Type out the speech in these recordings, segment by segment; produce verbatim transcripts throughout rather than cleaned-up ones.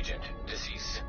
Agent deceased.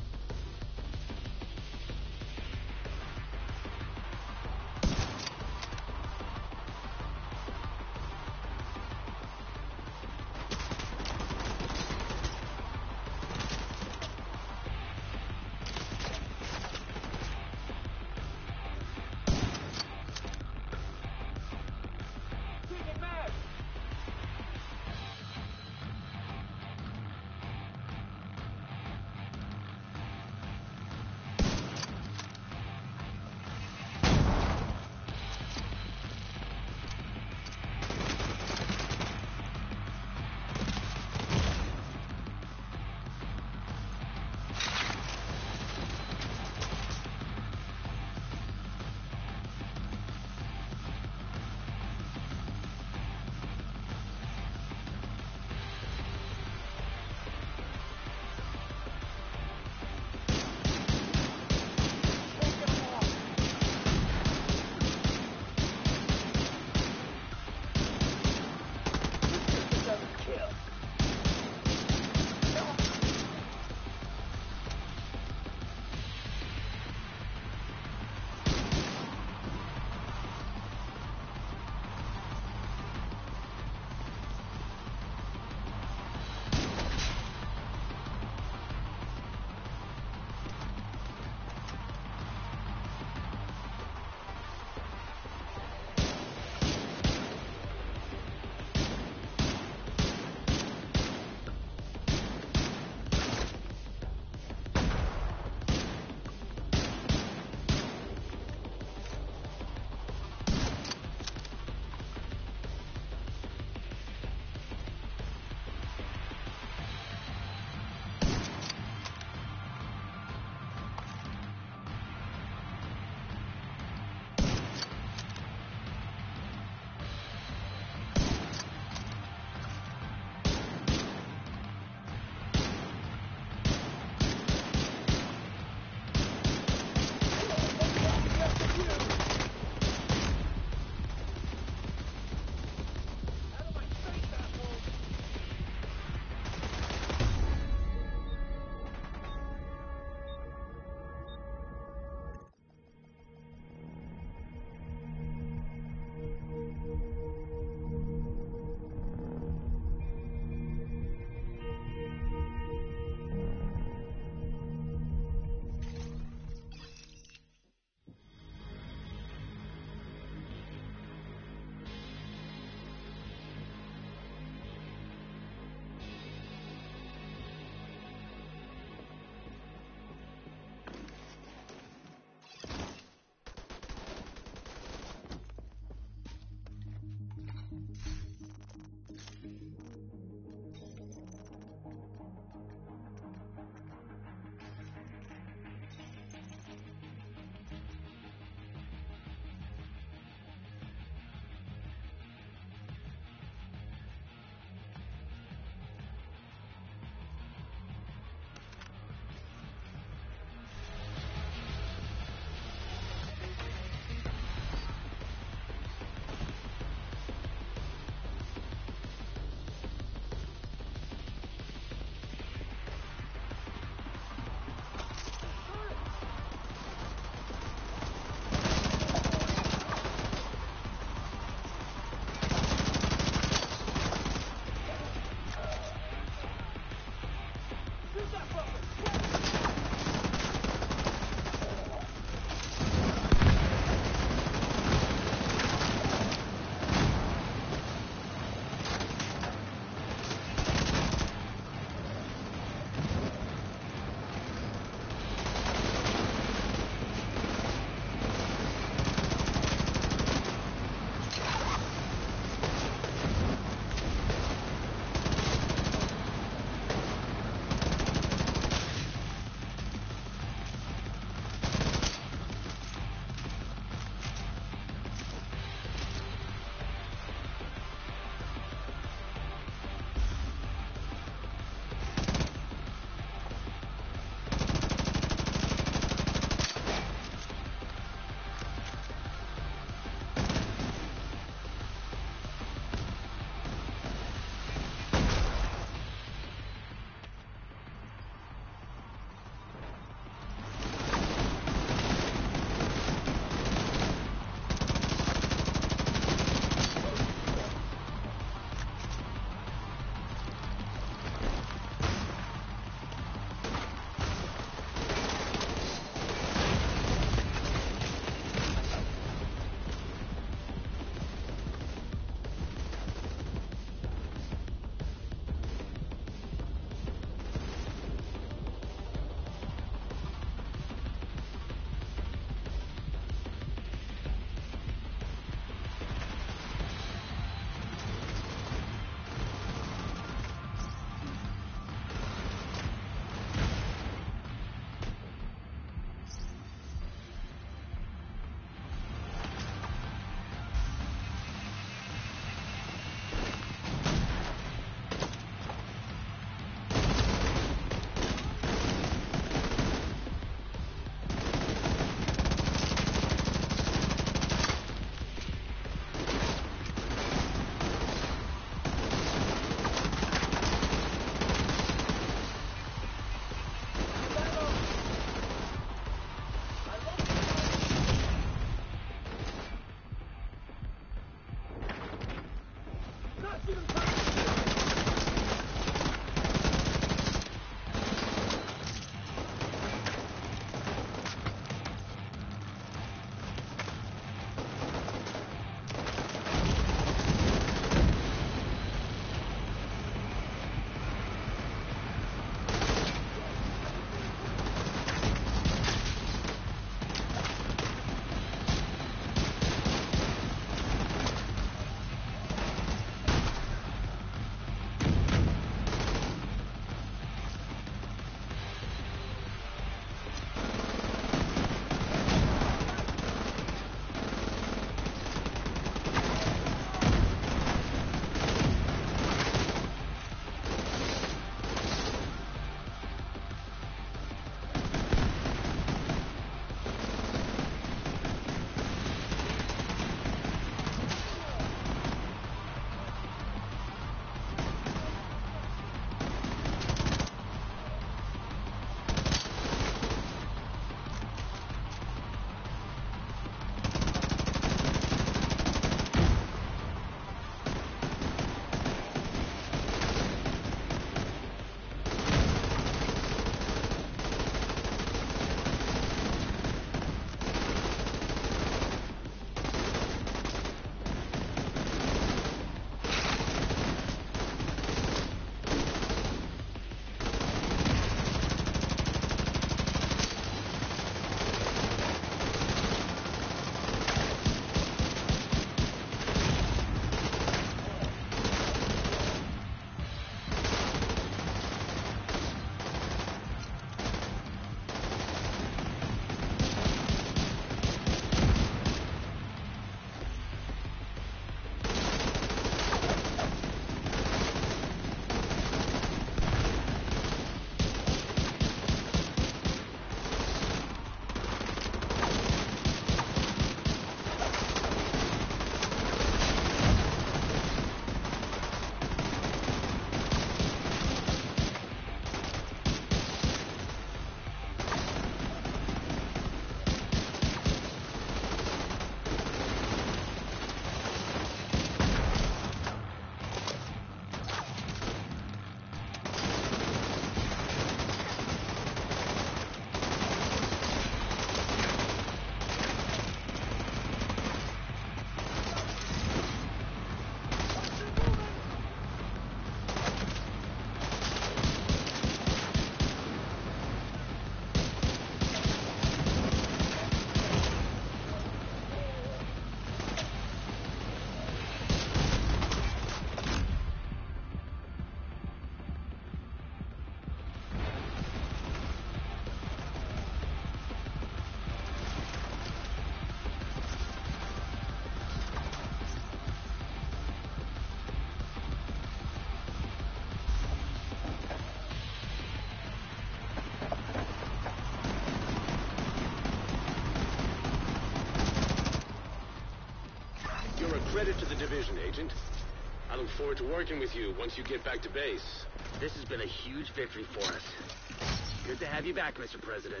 Credit to the division, Agent. I look forward to working with you once you get back to base. This has been a huge victory for us. Good to have you back, Mister President.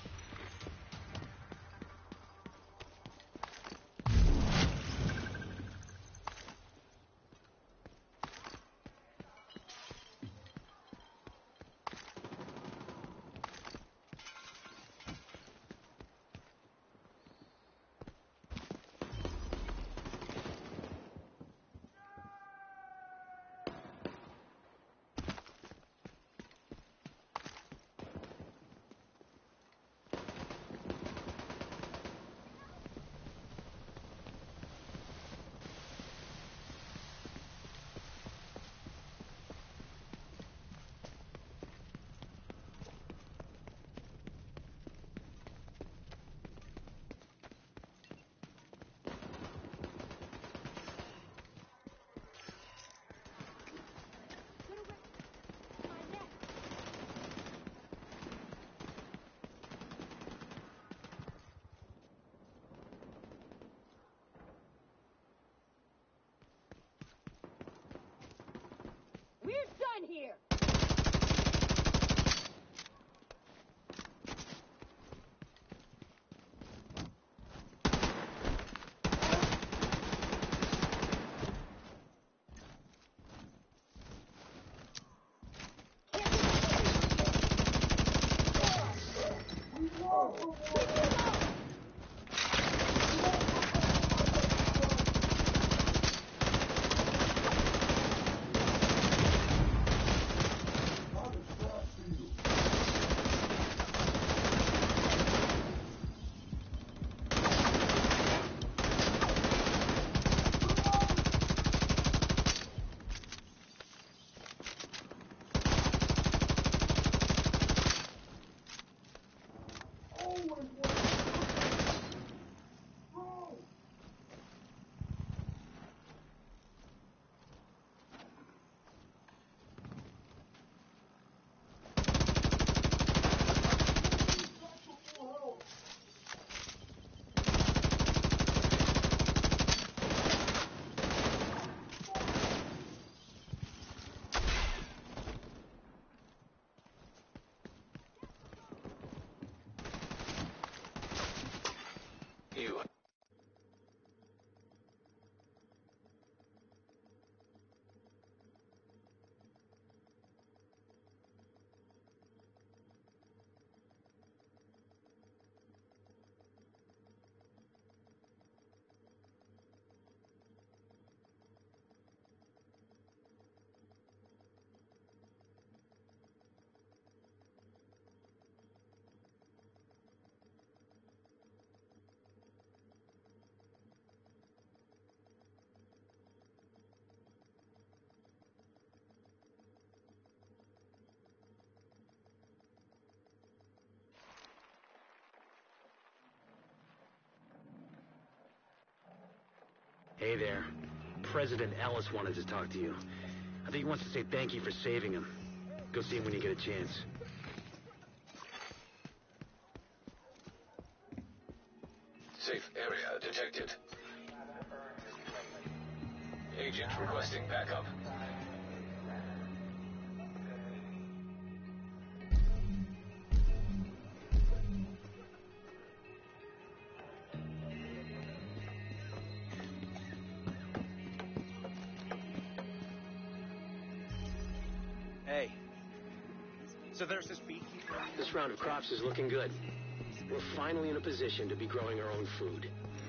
We're done here! You. Hey there. President Ellis wanted to talk to you. I think he wants to say thank you for saving him. Go see him when you get a chance. Safe area detected. Agent requesting backup. Hey. So there's this beekeeper. This round of crops is looking good. We're finally in a position to be growing our own food.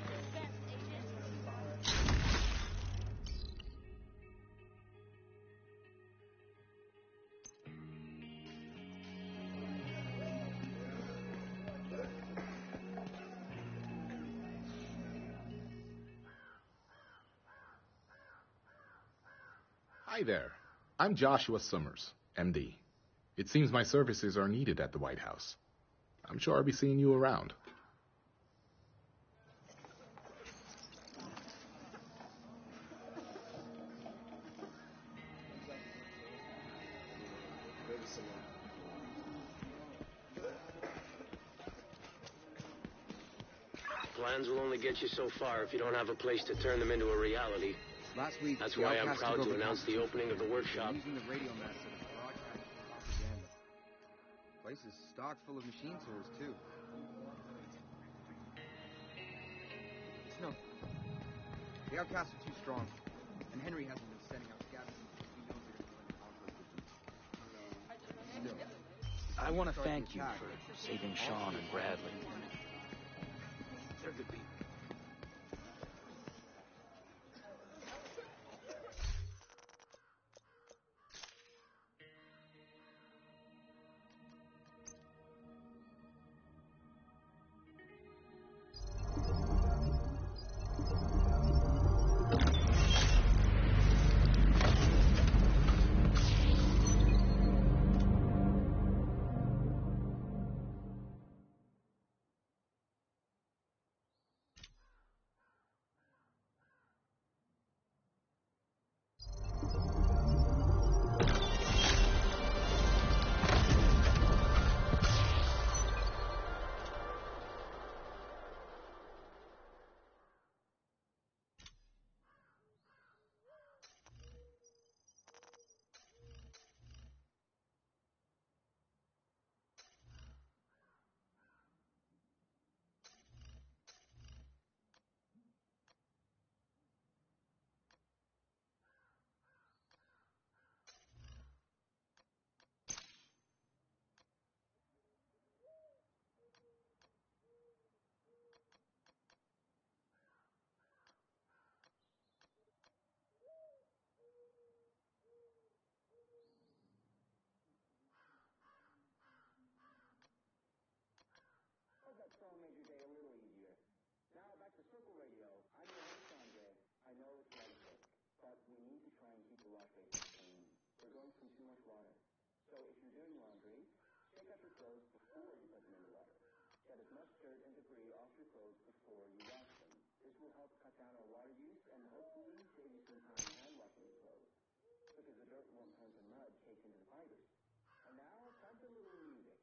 Hi there. I'm Joshua Summers, M D. It seems my services are needed at the White House. I'm sure I'll be seeing you around. Plans will only get you so far if you don't have a place to turn them into a reality. Last week, That's the why I'm Outcasts proud took to over announce the Constitution opening of the workshop. using the radio message to broadcast propaganda. The place is stocked full of machine tools, too. No. The Outcasts are too strong, and Henry hasn't been sending out scavengers because he knows they're going to win conflict with them. Still. I want to thank you for saving Sean and Bradley. They're good people. That song made your day a little easier. Now back to Circle Radio. I'm your host, Andre. I know it's a lot of work, but we need to try and keep the wash basin clean. We're going through too much water. So if you're doing laundry, shake up your clothes before you put them in the water. Get as much dirt and debris off your clothes before you wash them. This will help cut down our water use and hopefully save you some time hand washing your clothes. Because the dirt won't turn to mud caked into the fibers. And now, time for a little music.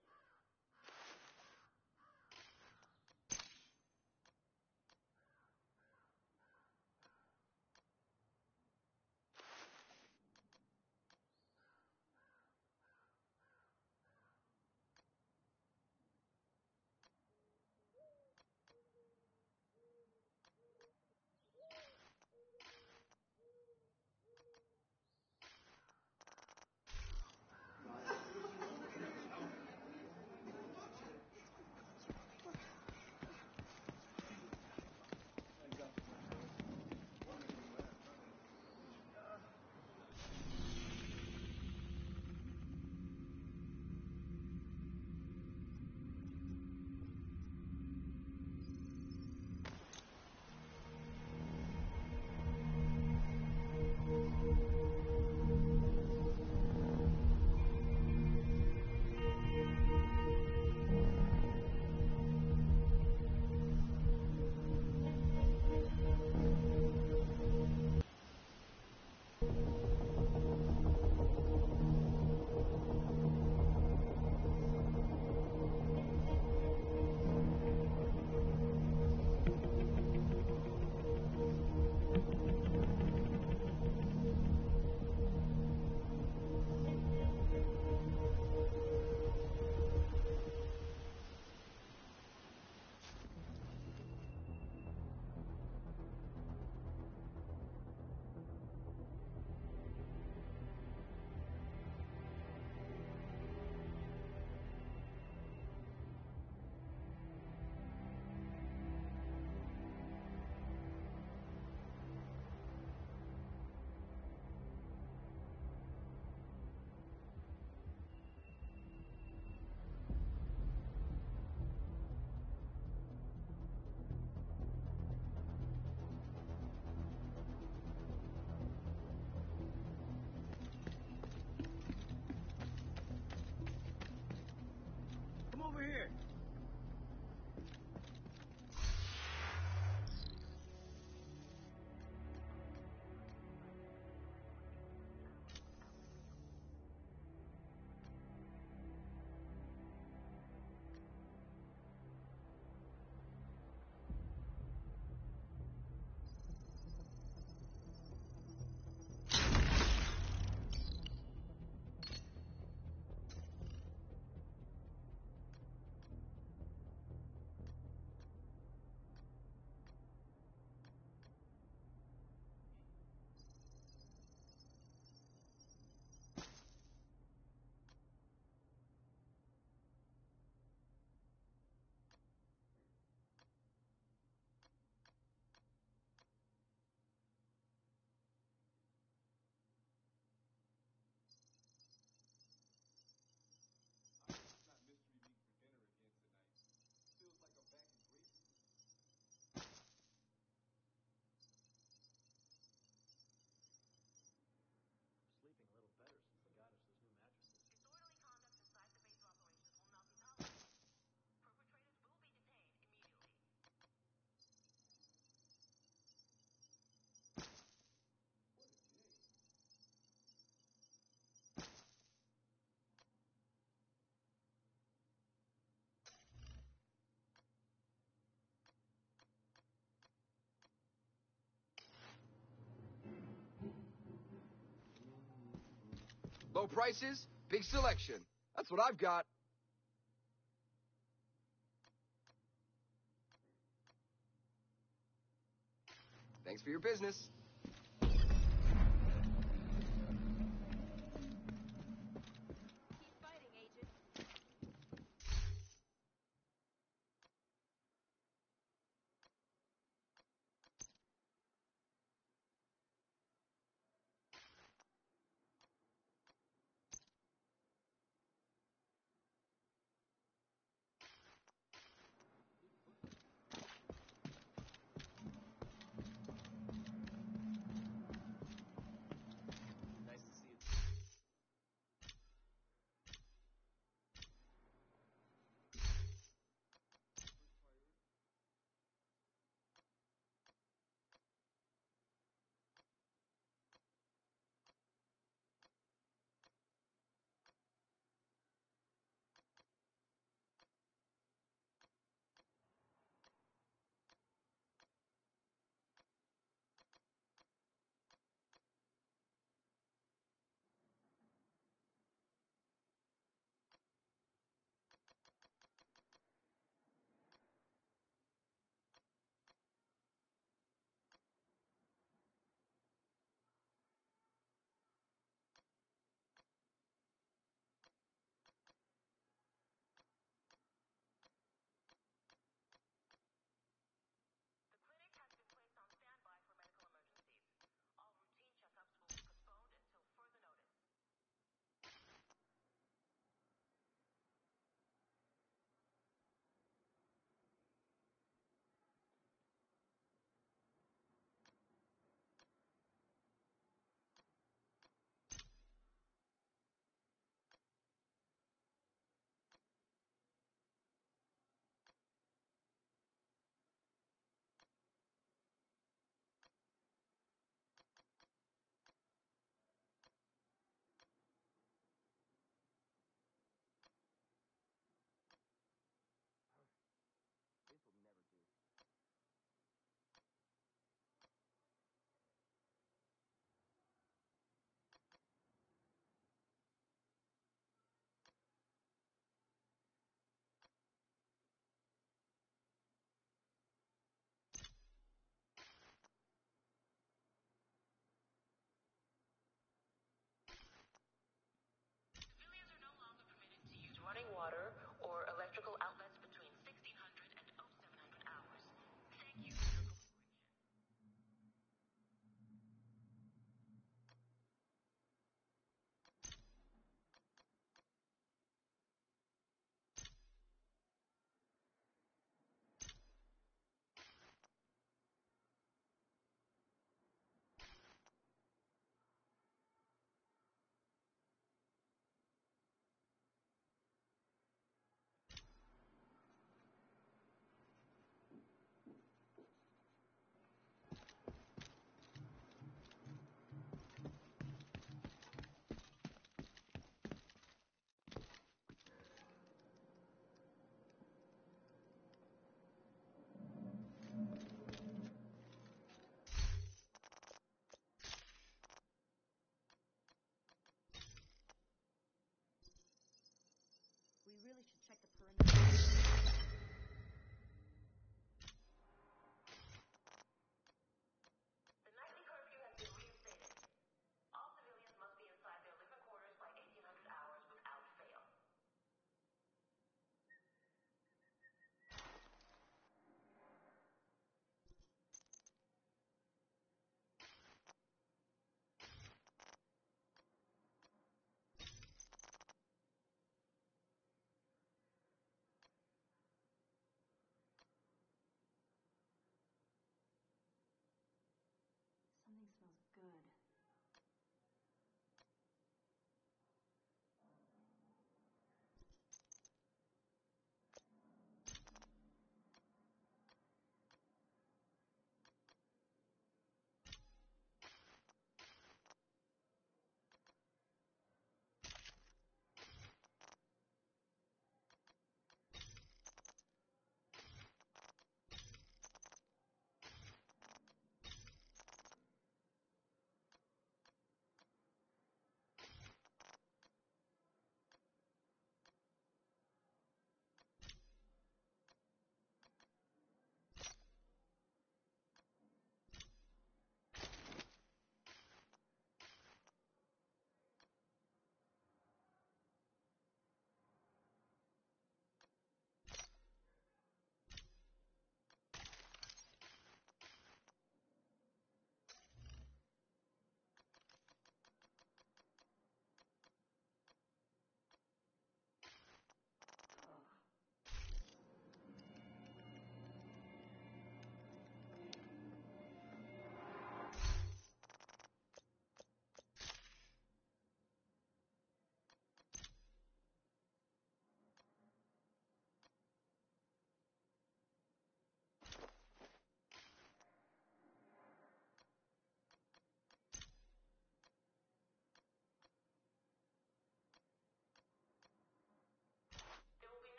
Low prices, big selection. That's what I've got. Thanks for your business.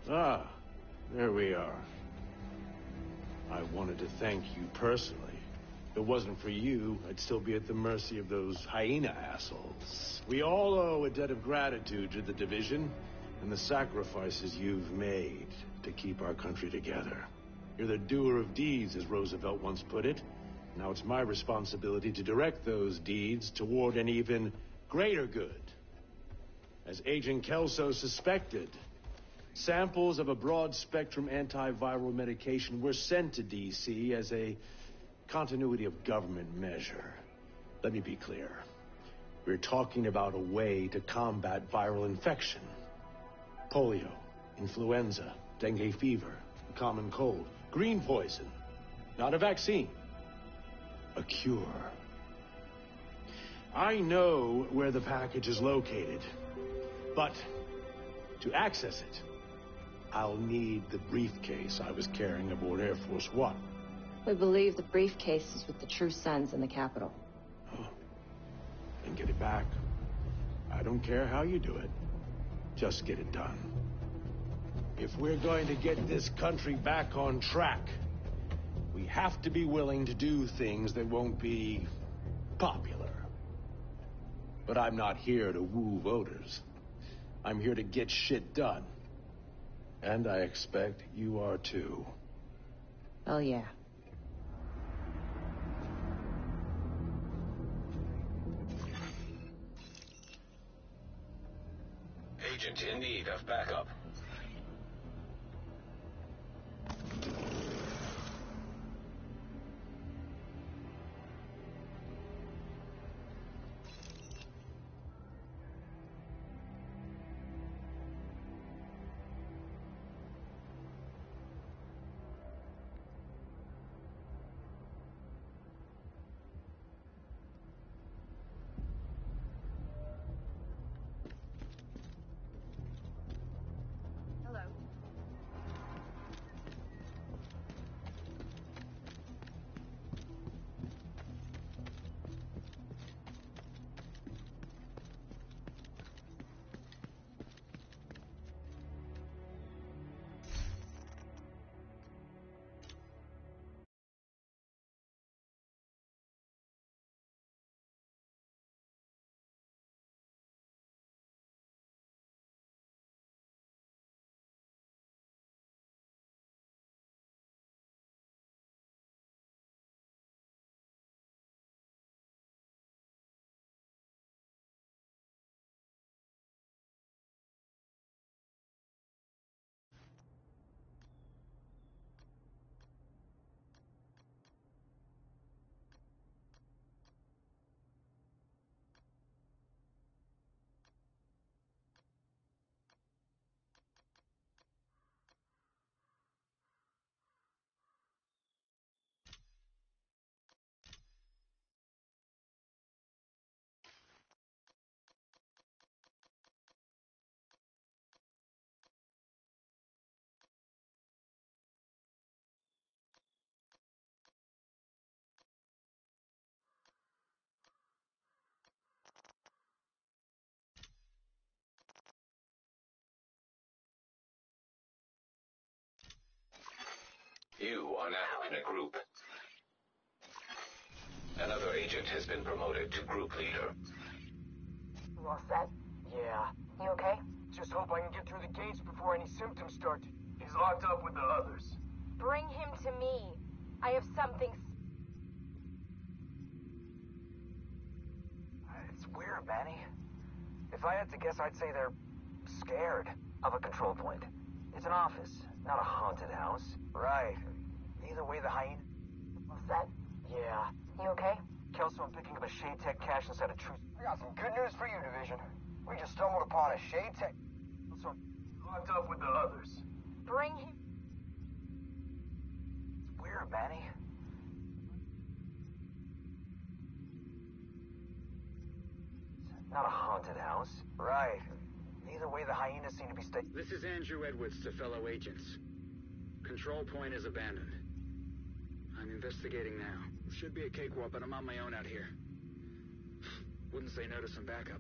Ah, there we are. I wanted to thank you personally. If it wasn't for you, I'd still be at the mercy of those hyena assholes. We all owe a debt of gratitude to the Division and the sacrifices you've made to keep our country together. You're the doer of deeds, as Roosevelt once put it. Now it's my responsibility to direct those deeds toward an even greater good. As Agent Kelso suspected, samples of a broad-spectrum antiviral medication were sent to D C as a continuity of government measure. Let me be clear. We're talking about a way to combat viral infection. Polio, influenza, dengue fever, the common cold, green poison. Not a vaccine. A cure. I know where the package is located, but to access it, I'll need the briefcase I was carrying aboard Air Force One. We believe the briefcase is with the True Sons in the Capitol. Oh. Then get it back. I don't care how you do it. Just get it done. If we're going to get this country back on track, we have to be willing to do things that won't be popular. But I'm not here to woo voters. I'm here to get shit done. And I expect you are too. Oh, yeah. Agent in need of backup. You are now in a group. Another agent has been promoted to group leader. You all set? Yeah. You okay? Just hope I can get through the gates before any symptoms start. He's locked up with the others. Bring him to me. I have something... It's weird, Manny. If I had to guess, I'd say they're scared of a control point. It's an office, not a haunted house. Right. Either way, the hyena... All set? Yeah. You okay? Kelso, I'm picking up a Shade Tech cache inside a True... I got some good news for you, Division. We just stumbled upon a Shade Tech... Kelso, locked up with the others. Bring him... It's weird, Manny. Not a haunted house. Right. Either way, the hyenas seem to be staying... This is Andrew Edwards to fellow agents. Control point is abandoned. I'm investigating now. Should be a cakewalk, but I'm on my own out here. Wouldn't say no to some backup.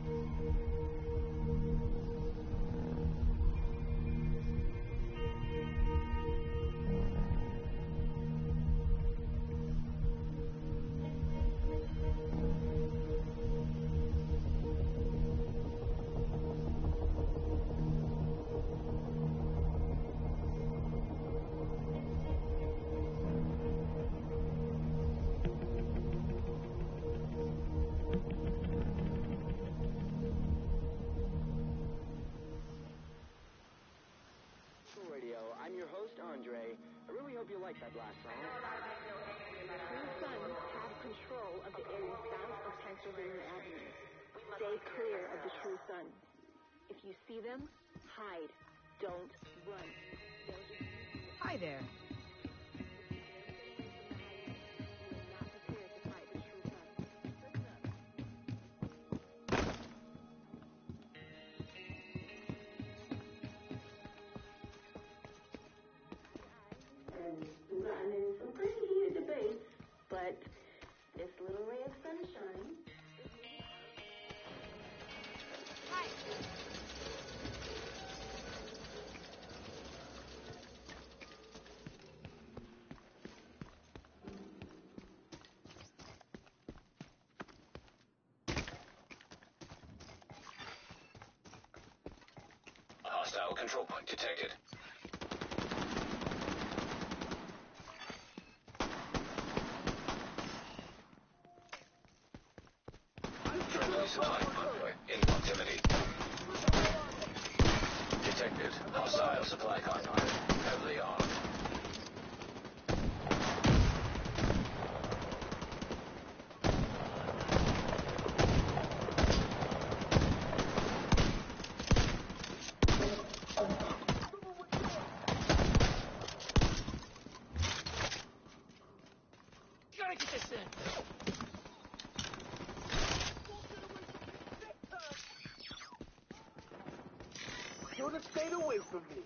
I'm your host, Andre. I really hope you like that last song. True Sons have control of the area south of Pennsylvania Avenue. Stay clear of the True Sons. If you see them, hide. Don't run. Hi there. Gotten in some pretty heated debates, but this little ray of sunshine. Hi. Hostile control point detected. Supply convoy in proximity. Detected. Hostile supply convoy. Heavily armed. Gotta get this in. Should have stayed away from me.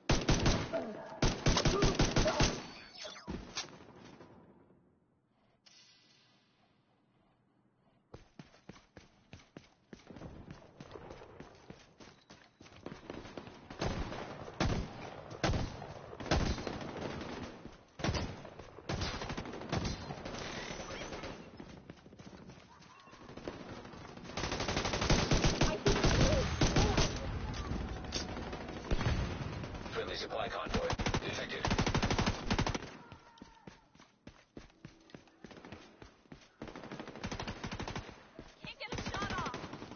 Supply convoy detected. Can't get a shot off.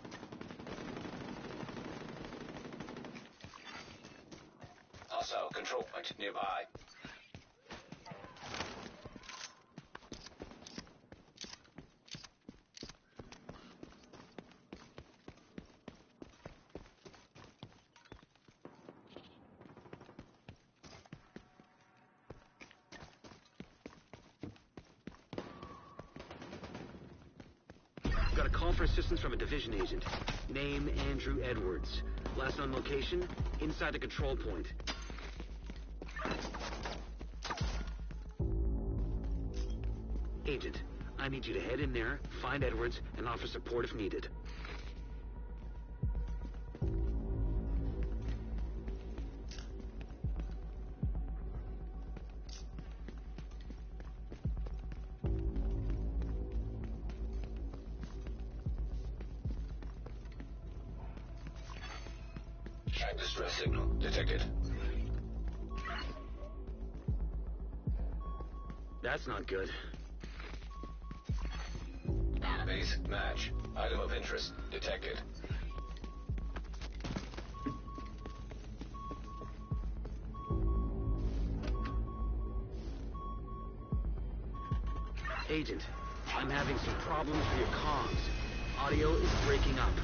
Hostile control point nearby. Got a call for assistance from a division agent. Name Andrew Edwards. Last known location, inside the control point. Agent, I need you to head in there, find Edwards, and offer support if needed. Distress signal detected. That's not good. Base match. Item of interest detected. Agent, I'm having some problems with your comms. Audio is breaking up.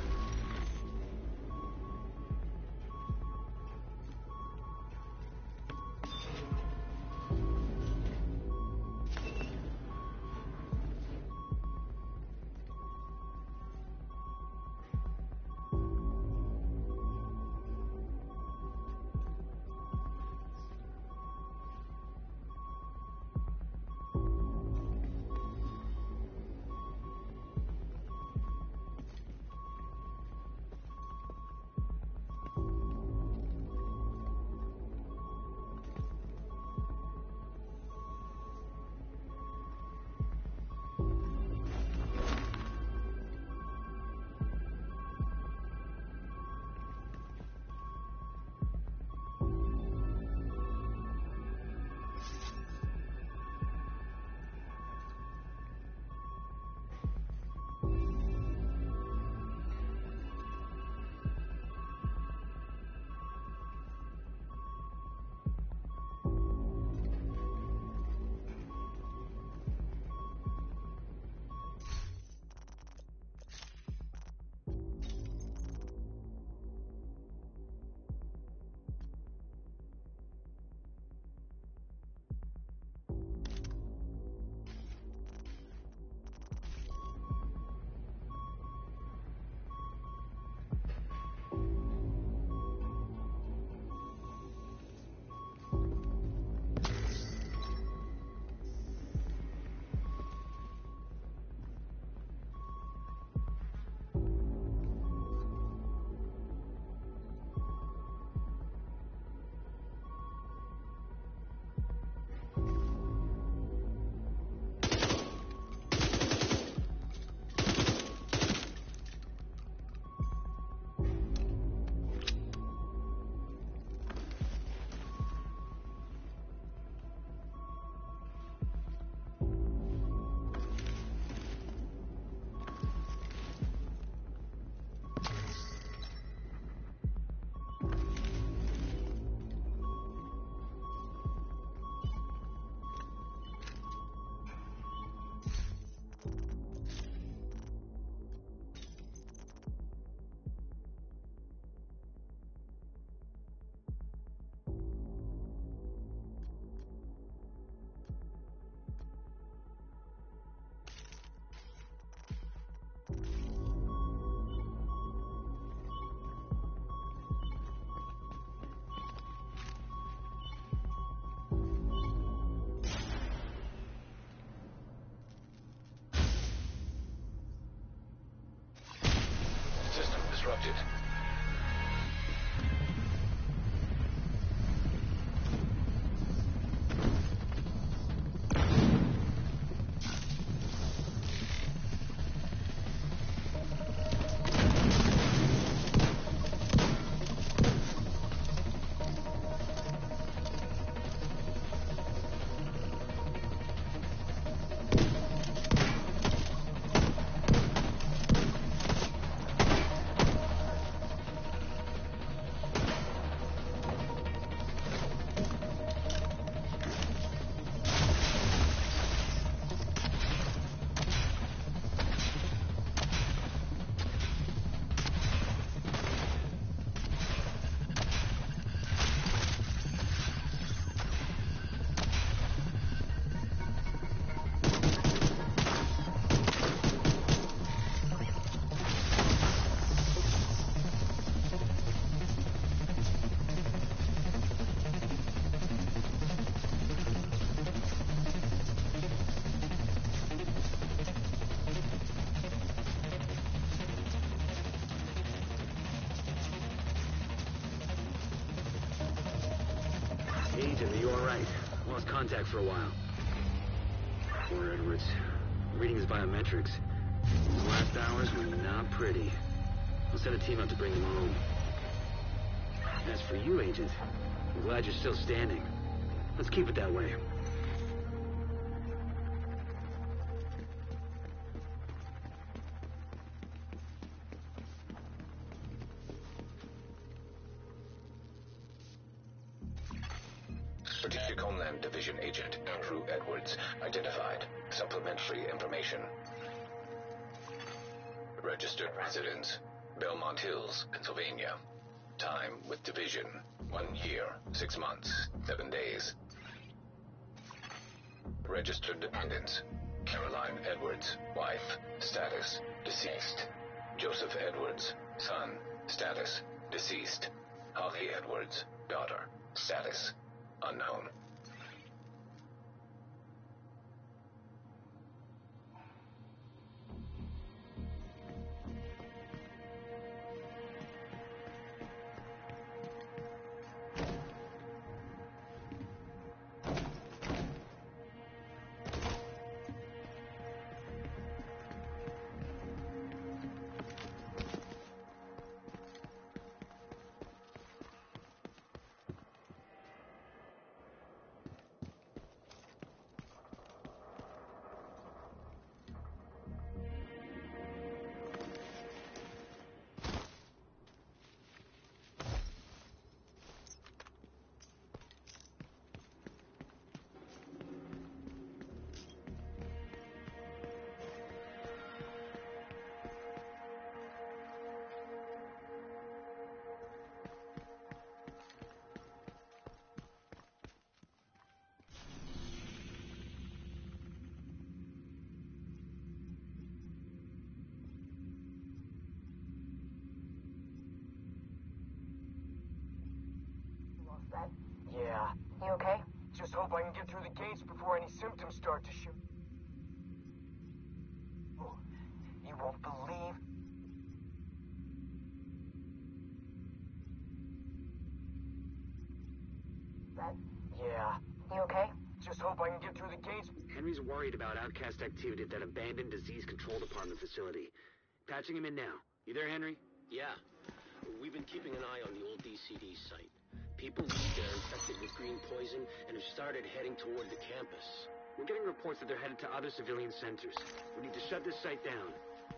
Agent, are you alright? Lost contact for a while. Poor Edwards. Reading his biometrics. His last hours were not pretty. I'll send a team out to bring him home. As for you, Agent, I'm glad you're still standing. Let's keep it that way. Strategic Homeland Division Agent Andrew Edwards identified. Supplementary information. Registered residence, Belmont Hills, Pennsylvania. Time with Division, one year, six months, seven days. Registered dependents, Caroline Edwards, wife, status, deceased. Joseph Edwards, son, status, deceased. Holly Edwards, daughter, status, unknown. That? Yeah. You okay? Just hope I can get through the gates before any symptoms start to show. Oh, you won't believe. That? Yeah. You okay? Just hope I can get through the gates. Henry's worried about outcast activity at that abandoned disease control department facility. Patching him in now. You there, Henry? Yeah. We've been keeping an eye on the old D C D site. People leave there infected with green poison and have started heading toward the campus. We're getting reports that they're headed to other civilian centers. We need to shut this site down.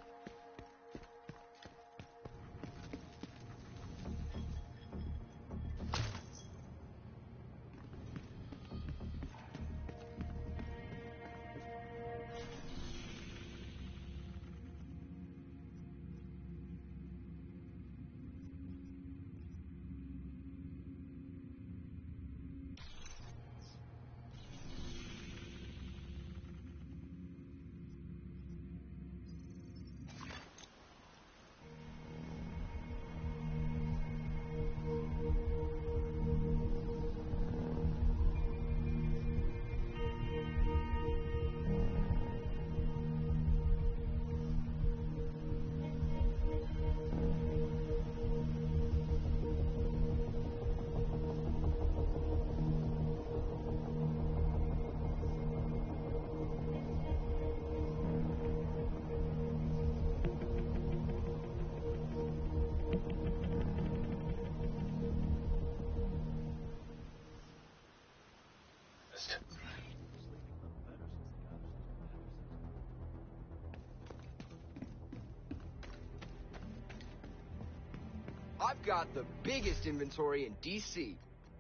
I've got the biggest inventory in D C.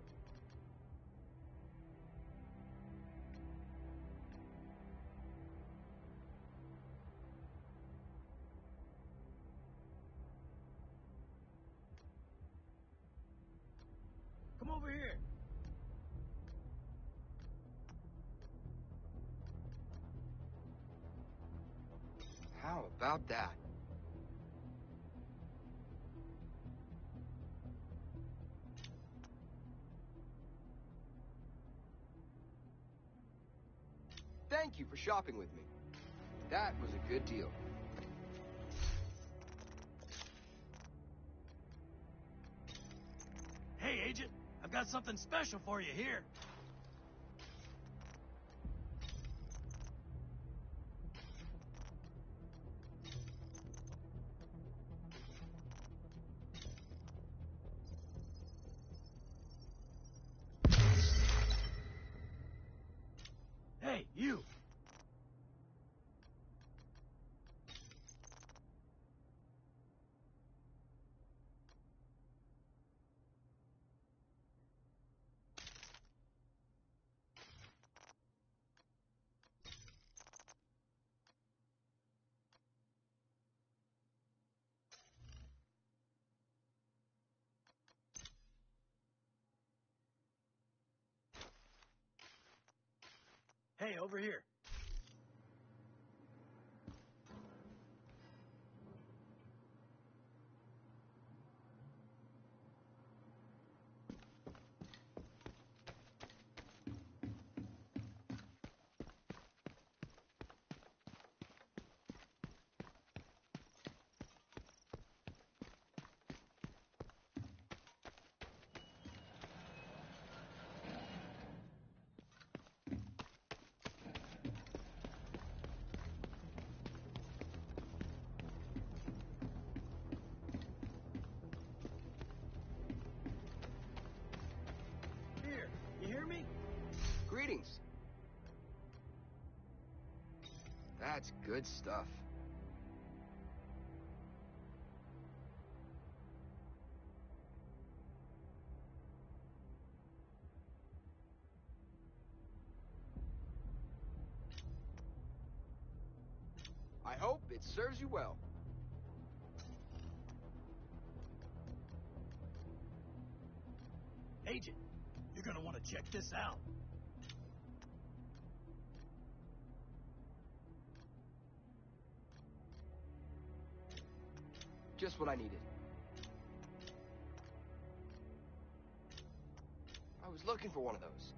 Come over here. How about that? Thank you for shopping with me. That was a good deal. Hey, Agent, I've got something special for you here. You! Hey, over here. Here, you hear me? Greetings. That's good stuff. I hope it serves you well. Agent, you're gonna want to check this out. Just what I needed. I was looking for one of those.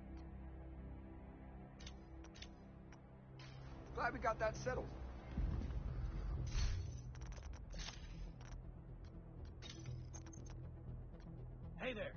Glad we got that settled. Hey there.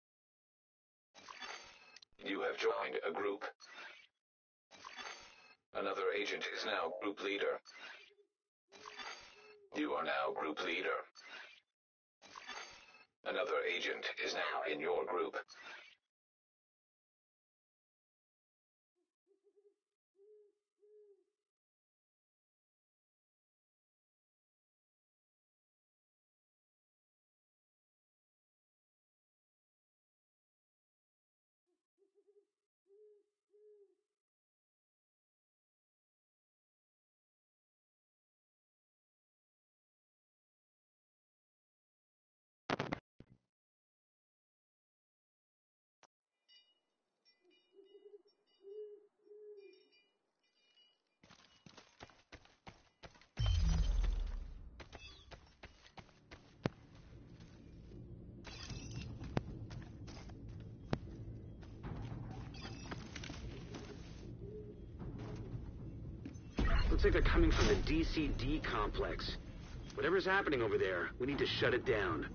You have joined a group. Another agent is now group leader. You are now group leader. Another agent is now in your group. Looks like they're coming from the D C D complex. Whatever's happening over there, we need to shut it down.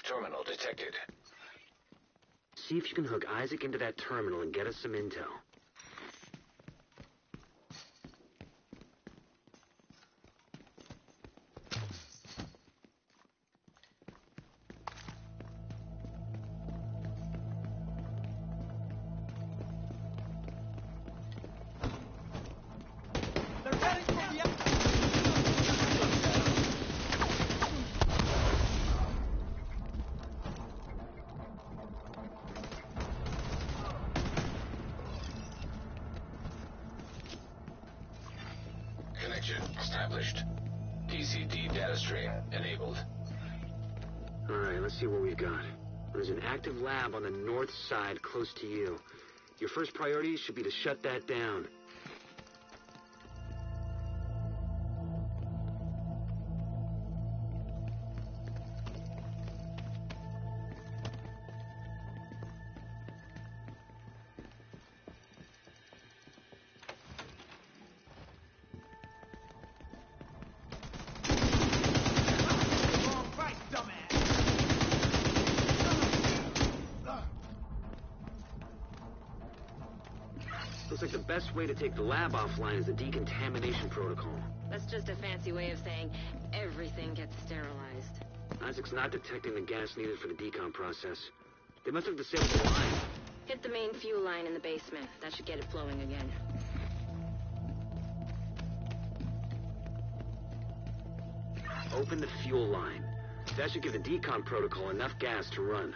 terminal detected. See if you can hook Isaac into that terminal and get us some intel. Connection established. D C D data stream enabled. Alright, let's see what we've got. There's an active lab on the north side close to you. Your first priority should be to shut that down. Looks like the best way to take the lab offline is the decontamination protocol. That's just a fancy way of saying everything gets sterilized. Isaac's not detecting the gas needed for the decom process. They must have disabled the line. Hit the main fuel line in the basement. That should get it flowing again. Open the fuel line. That should give the decom protocol enough gas to run.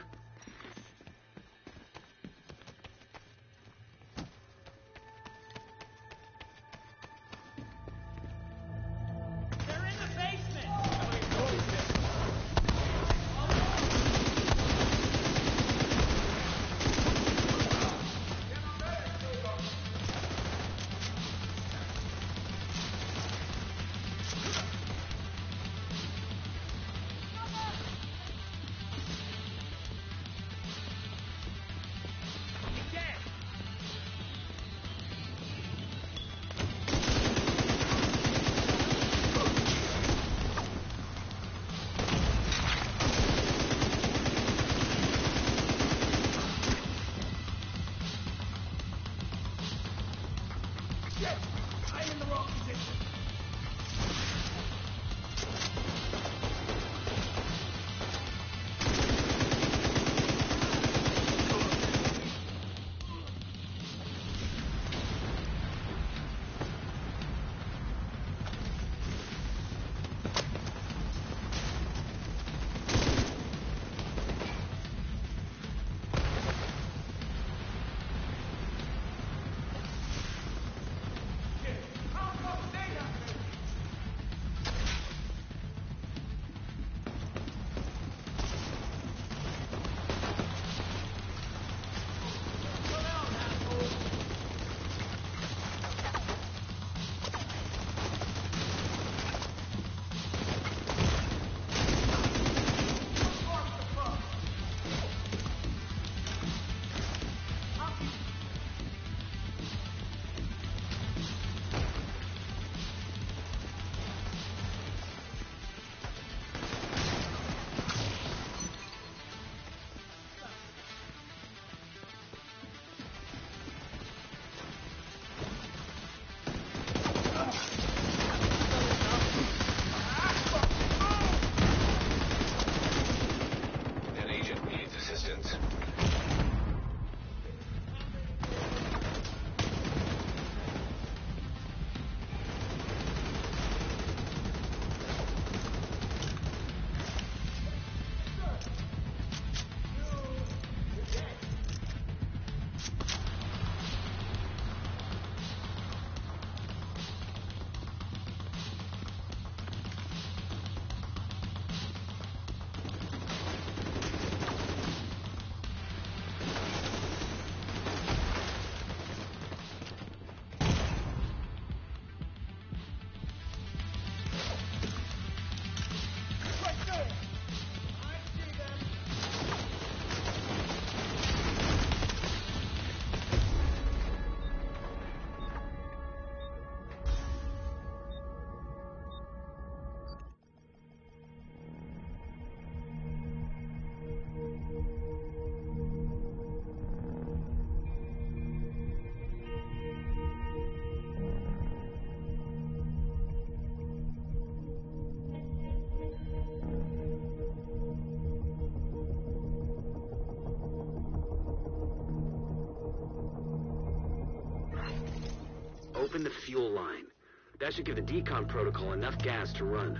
open the fuel line. That should give the decon protocol enough gas to run.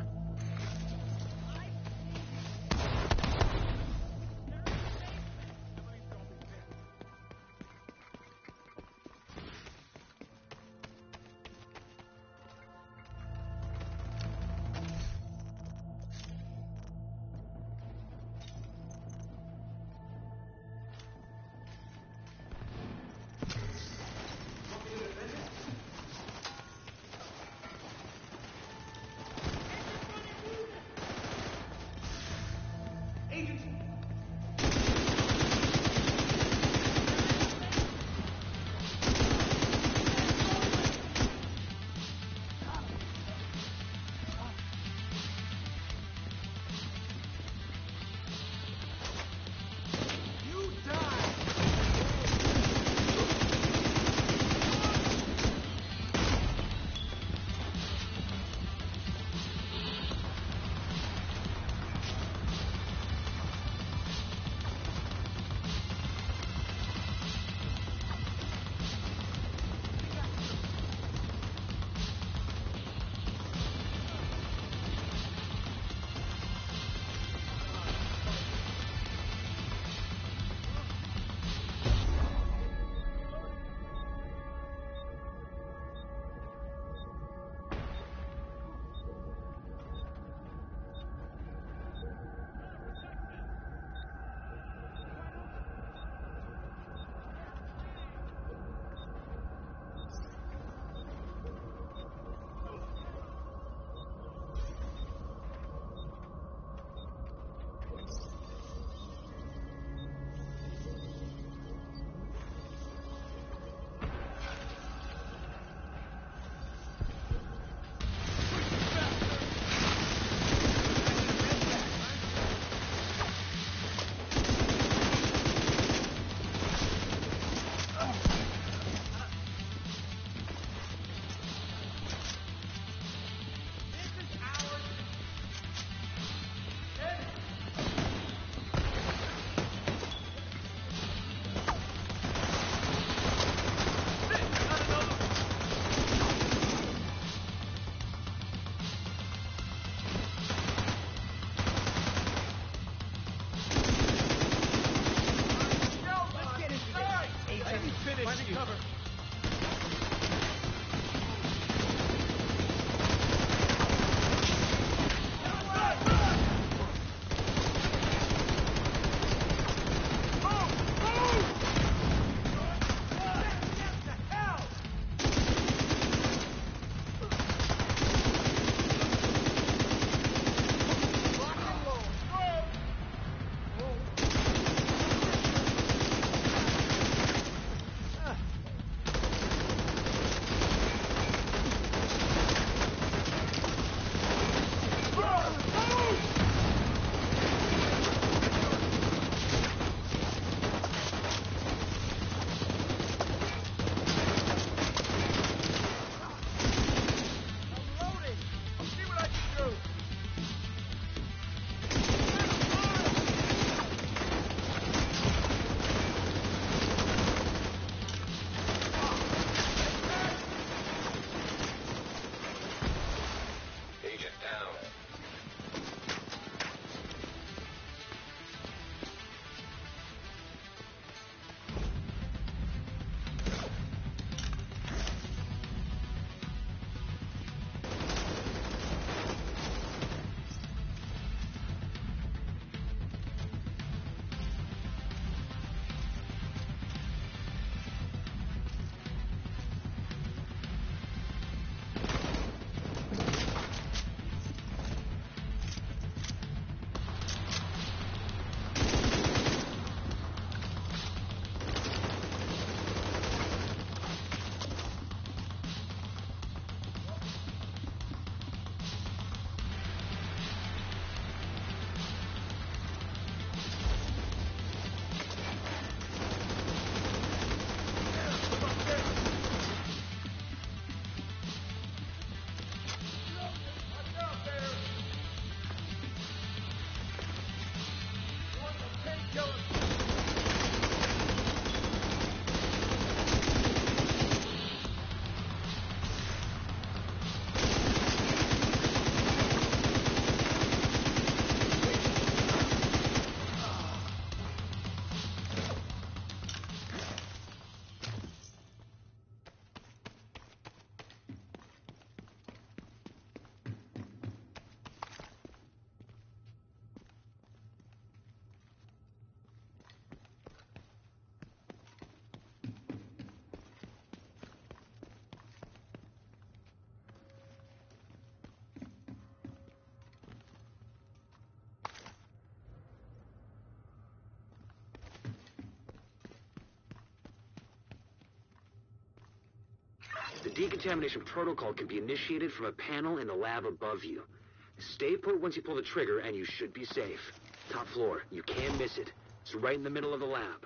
decontamination protocol can be initiated from a panel in the lab above you. Stay put once you pull the trigger, and you should be safe. Top floor. You can't miss it. It's right in the middle of the lab.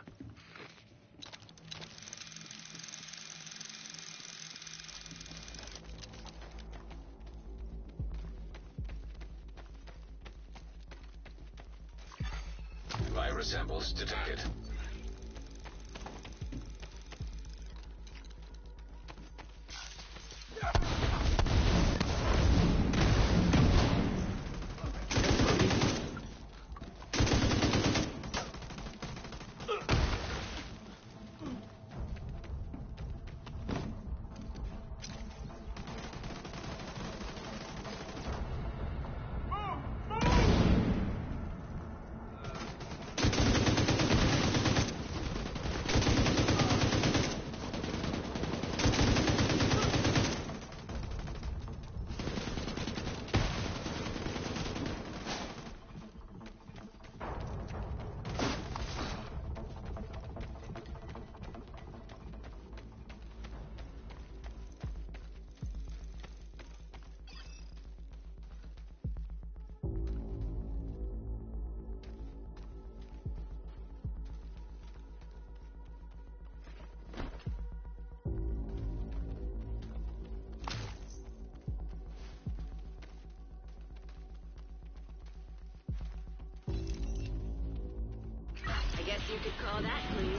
Virus samples detected. I guess you could call that clean.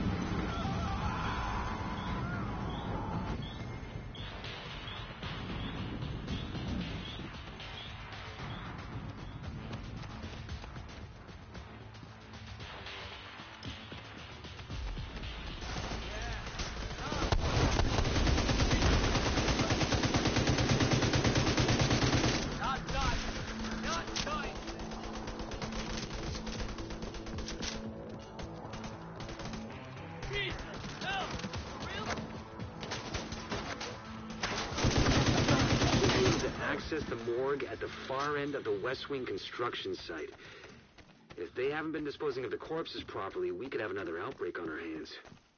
Access the morgue at the far end of the West Wing construction site. If they haven't been disposing of the corpses properly, we could have another outbreak on our hands.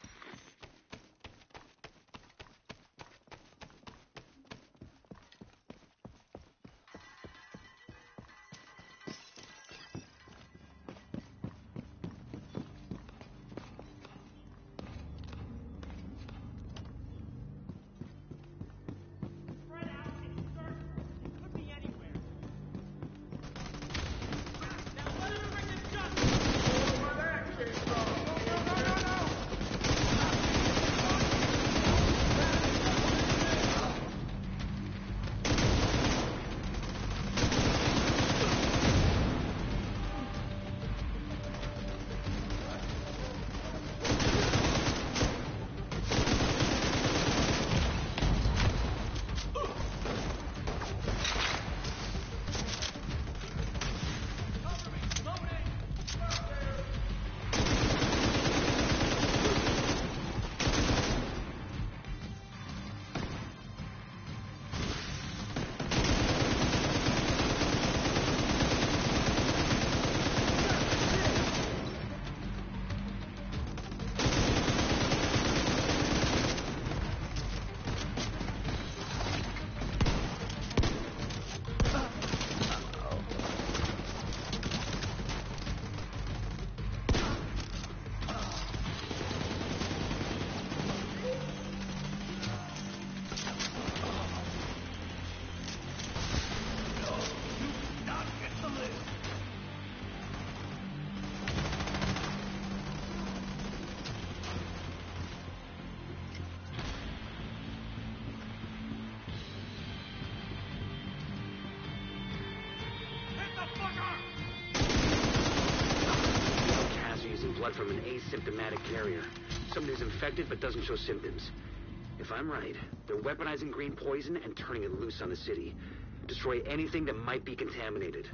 Blood from an asymptomatic carrier. Somebody who's infected but doesn't show symptoms. If I'm right, they're weaponizing green poison and turning it loose on the city. Destroy anything that might be contaminated.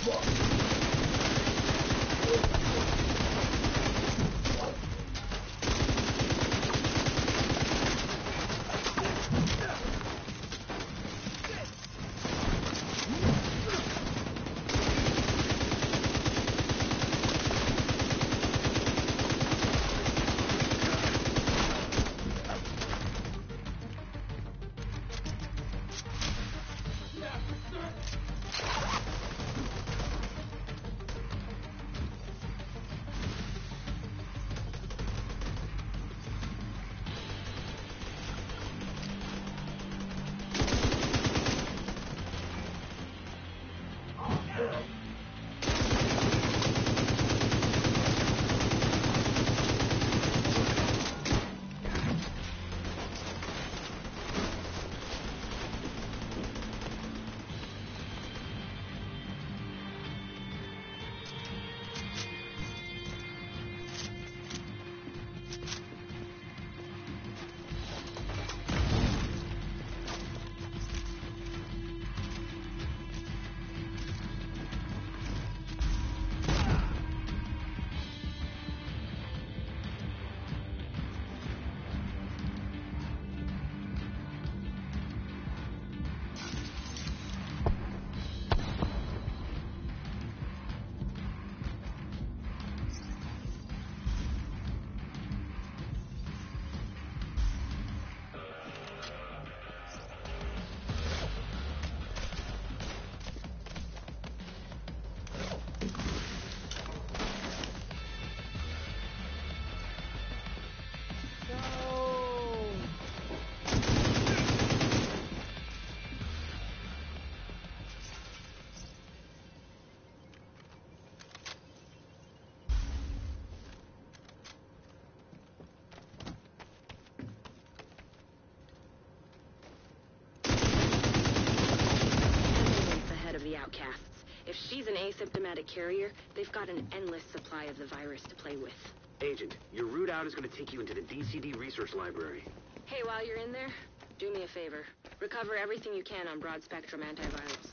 Outcasts. If she's an asymptomatic carrier, they've got an endless supply of the virus to play with. Agent, your route out is going to take you into the D C D Research Library. Hey, while you're in there, do me a favor. Recover everything you can on broad-spectrum antivirals.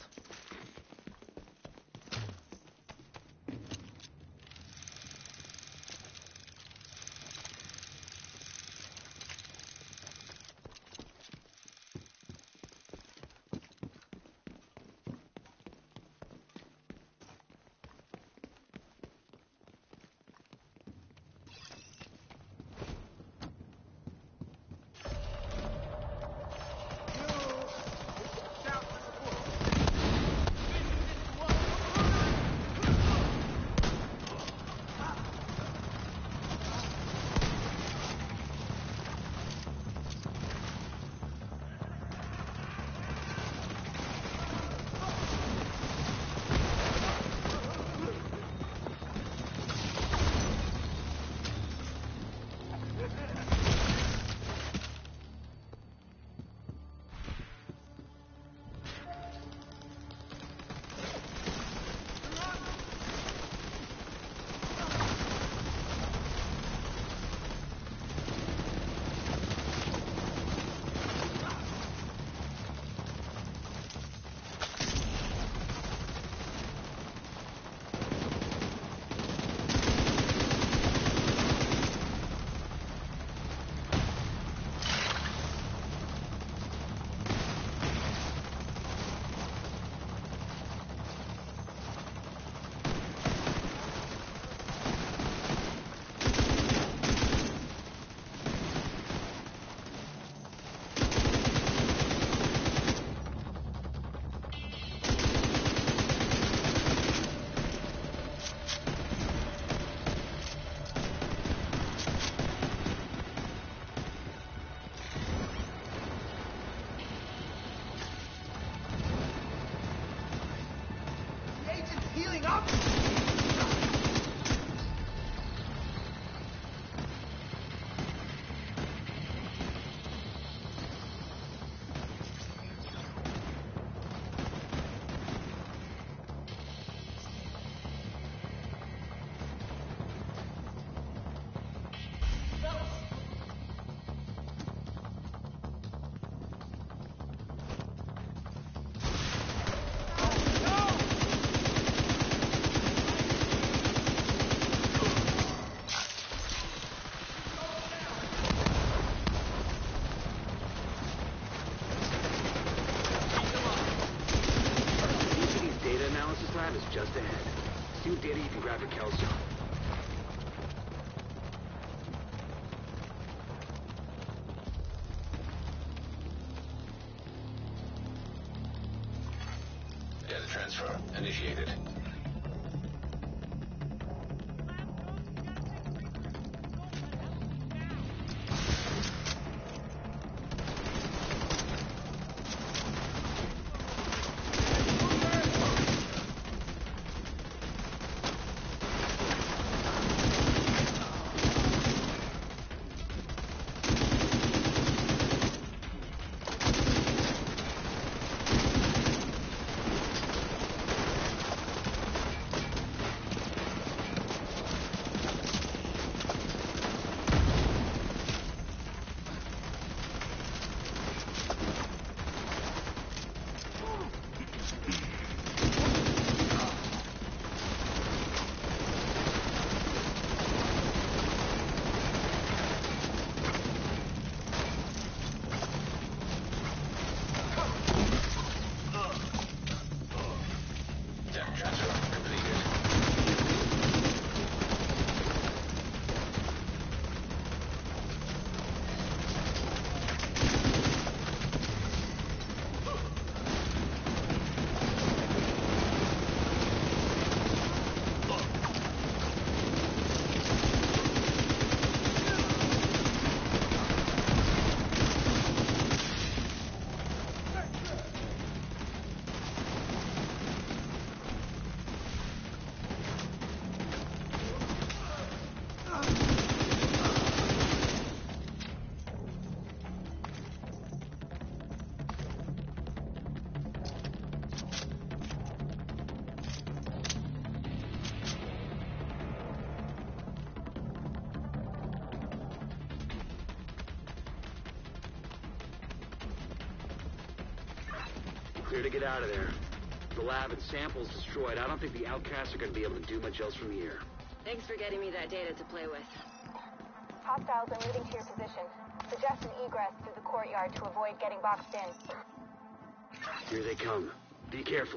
Kitty, you can grab her Kelso. Data transfer initiated. Clear to get out of there. The lab and samples destroyed. I don't think the outcasts are going to be able to do much else from here. Thanks for getting me that data to play with. Hostiles are moving to your position. Suggest an egress through the courtyard to avoid getting boxed in. Here they come. Be careful.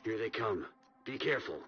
Here they come. Be careful.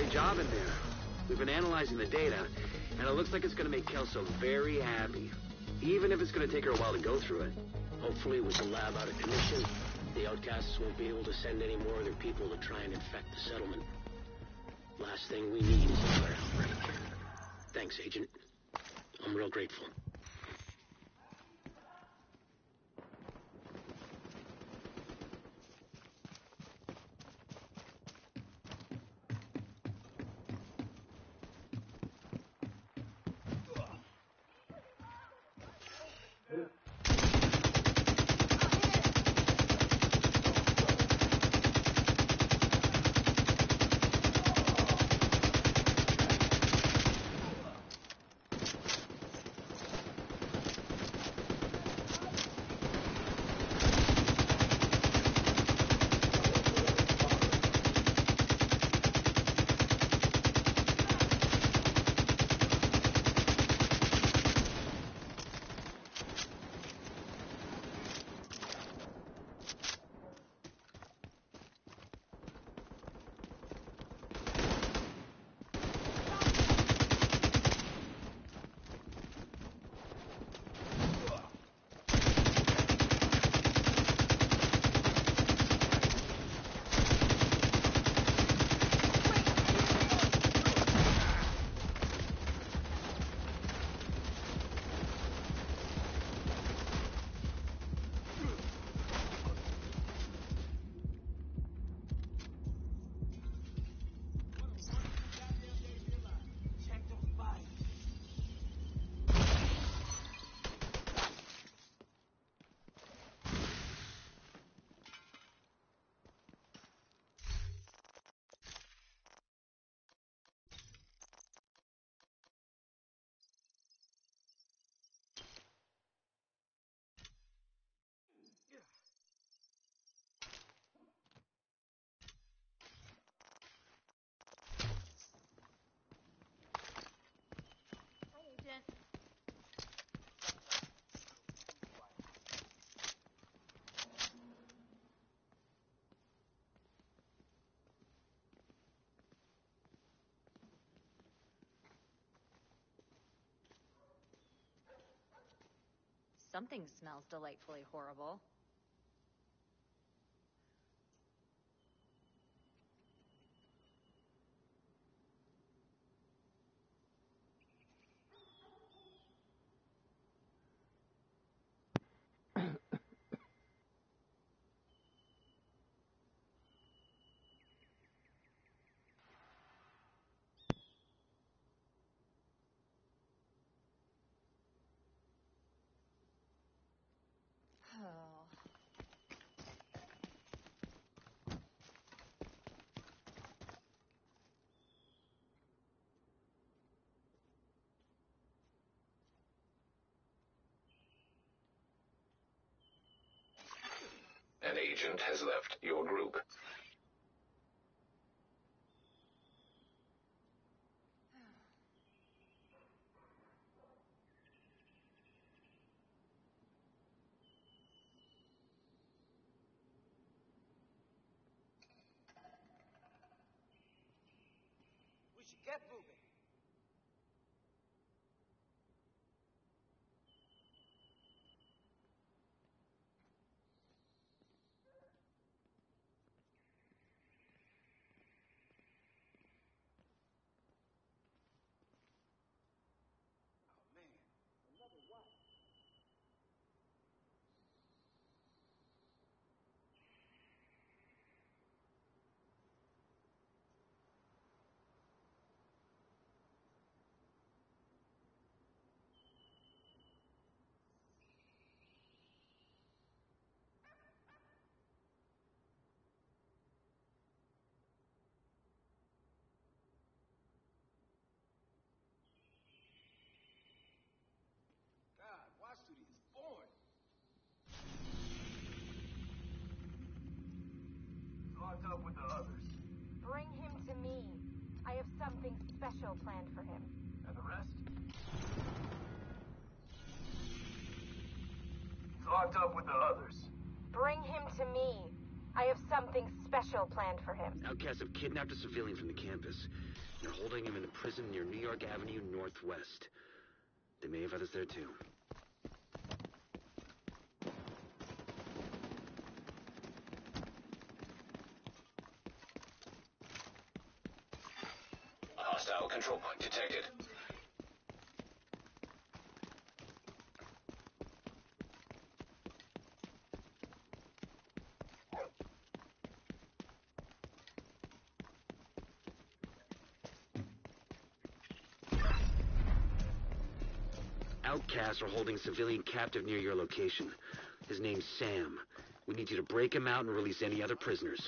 good job in there. We've been analyzing the data, and it looks like it's going to make Kelso very happy. Even if it's going to take her a while to go through it. Hopefully, with the lab out of commission, the outcasts won't be able to send any more of their people to try and infect the settlement. Last thing we need is another outbreak. Thanks, Agent. I'm real grateful. Something smells delightfully horrible. An agent has left your group. We should get moving. Up with the others. Bring him to me. I have something special planned for him. And the rest? He's locked up with the others. Bring him to me. I have something special. special planned for him. Outcasts have kidnapped a civilian from the campus. They're holding him in a prison near New York Avenue Northwest. They may have others there too. Hostile control point detected. Outcasts are holding a civilian captive near your location. His name's Sam. We need you to break him out and release any other prisoners.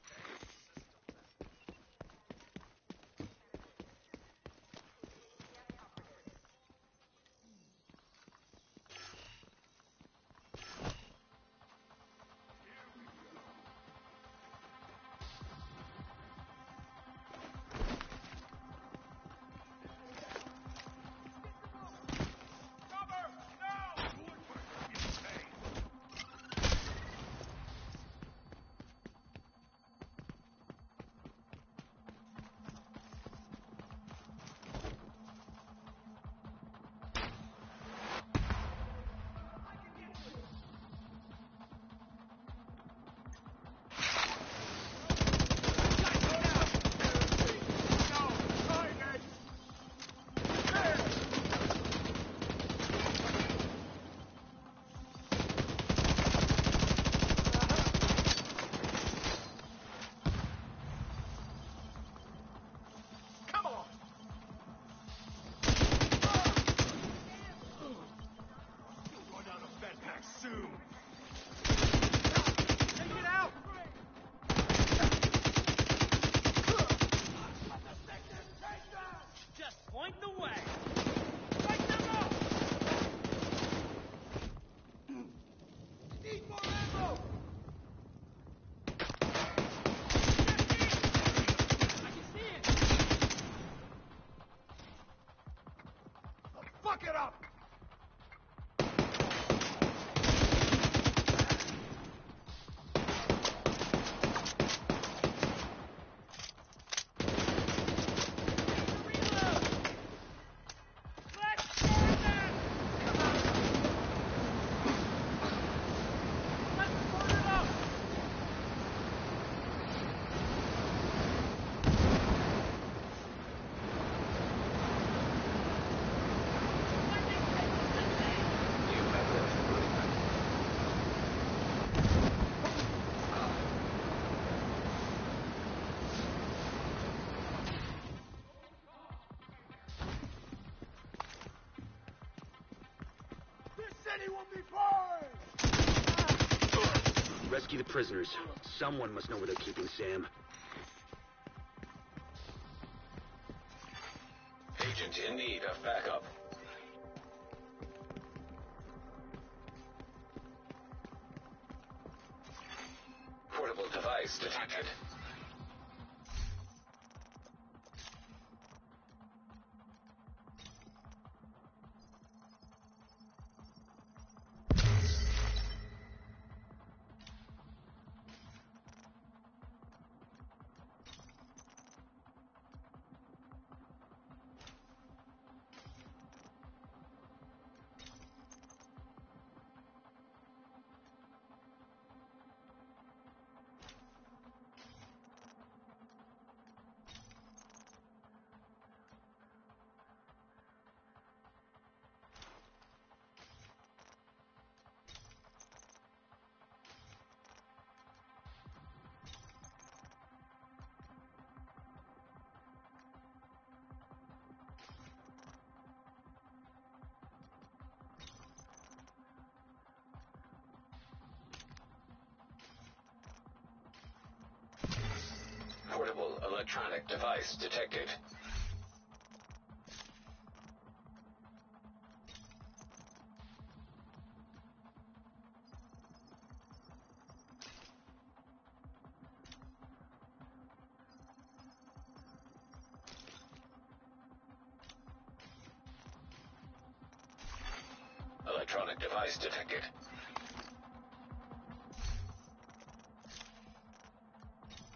Rescue the prisoners. Someone must know where they're keeping Sam. Agent in need of backup. Portable device detected. Portable electronic device detected. Electronic device detected.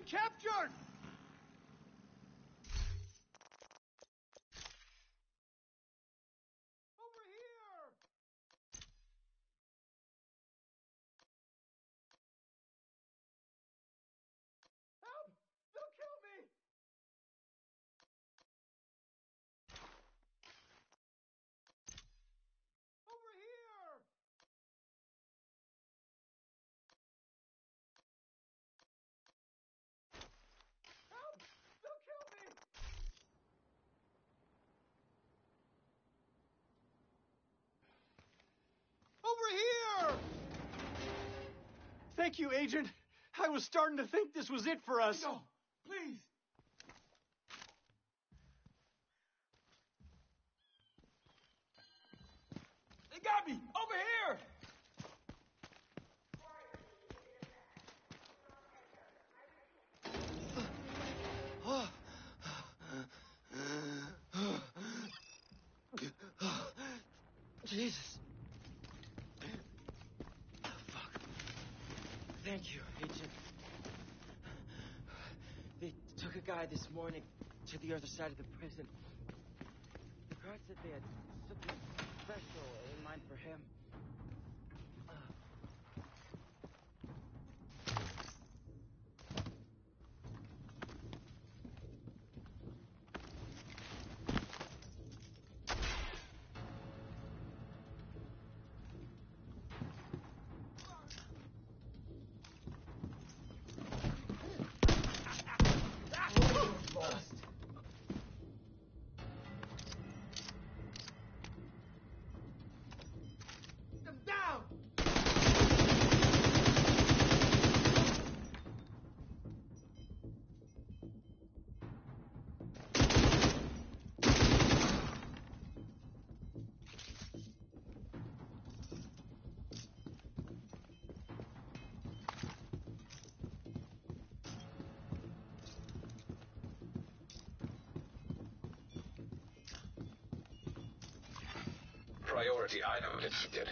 captured! Over here! Help! They'll kill me! Over here! Help! They'll kill me! Over here! Thank you, Agent. I was starting to think this was it for us. No, please! They got me! Over here! Jesus. Oh, fuck. Thank you, Agent. They took a guy this morning to the other side of the prison. The guard said they had something special in mind for him. Uh, Them down! Priority item detected.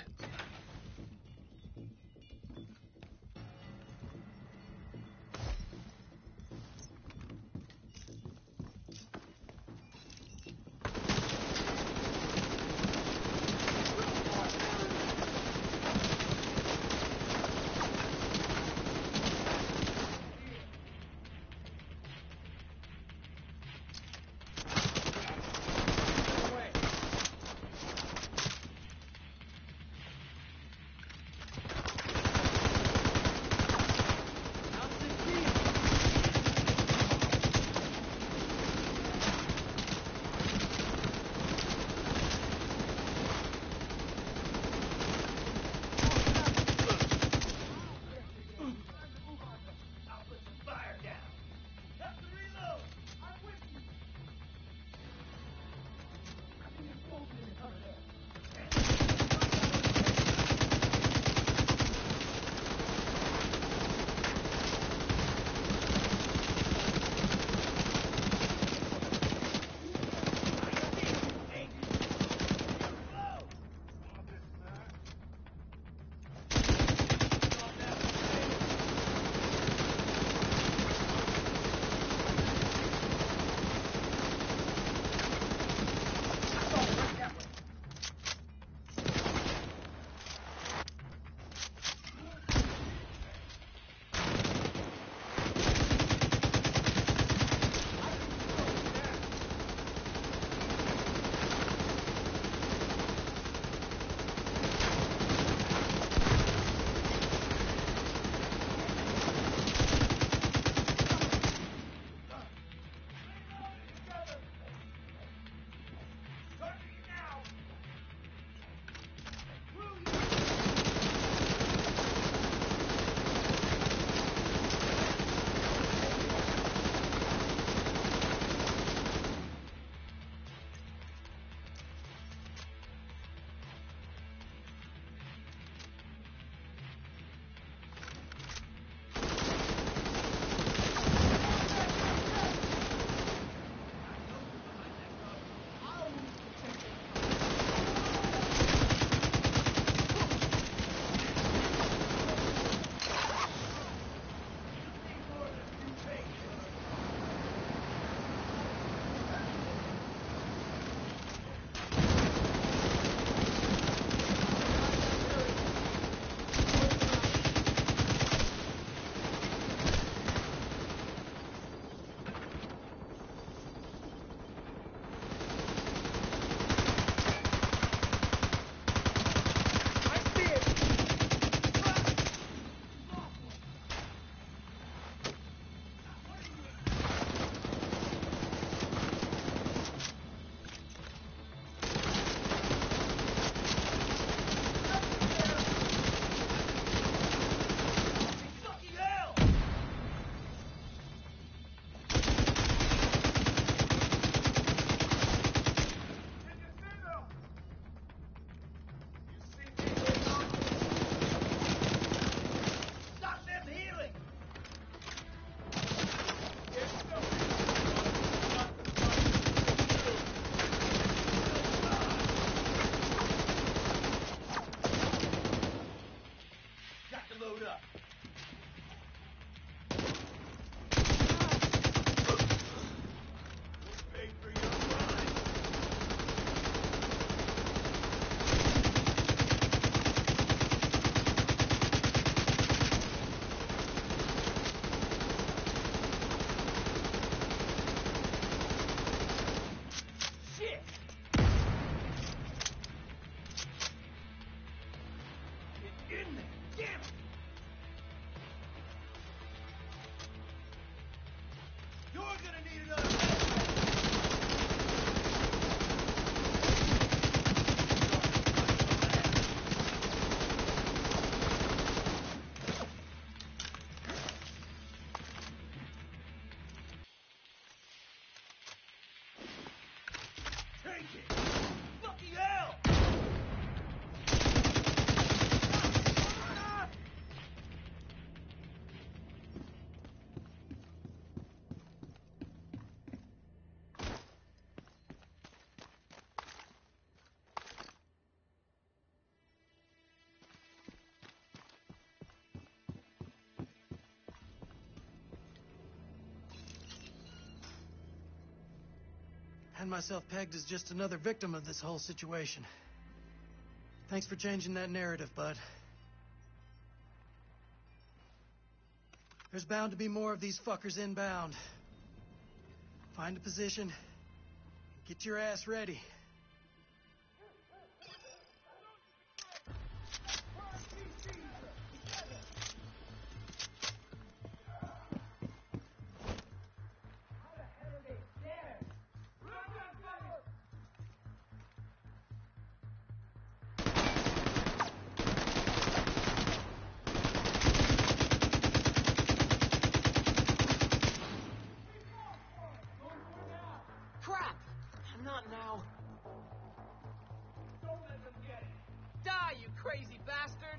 Had myself pegged as just another victim of this whole situation. Thanks for changing that narrative, bud. There's bound to be more of these fuckers inbound. Find a position, get your ass ready. Crazy bastard!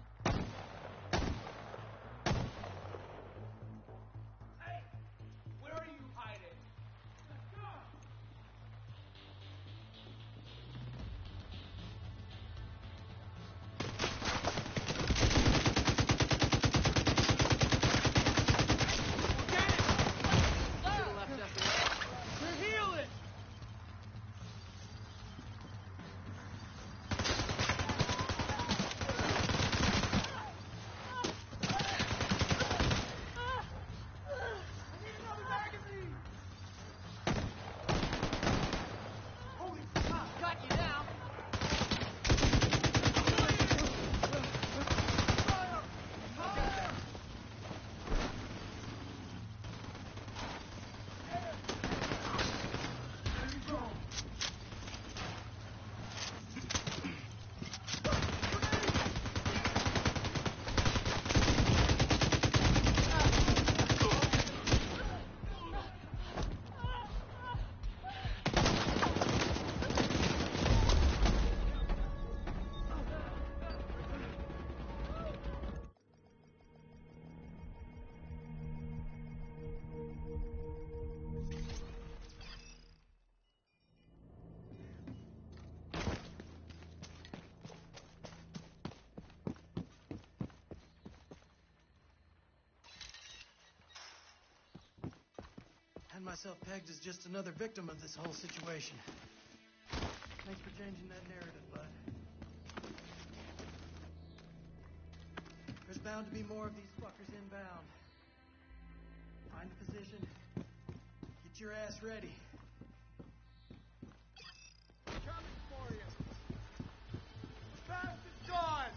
Hey! Where are you hiding? We're healing! Had myself pegged as just another victim of this whole situation. Thanks for changing that narrative, bud. There's bound to be more of these fuckers inbound. Find a position. Get your ass ready. Coming for you! Fast as dawn!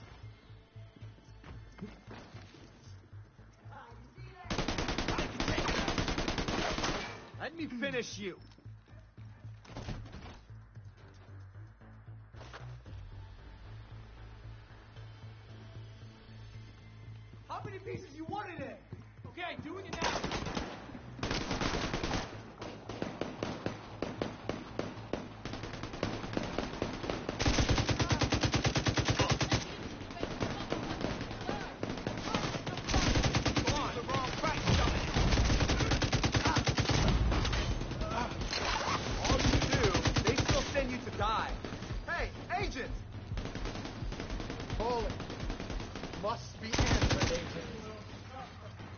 Let me finish you! How many pieces you wanted in? Okay, doing it now! Die. Hey, agent! Holy. Must be answered, agent.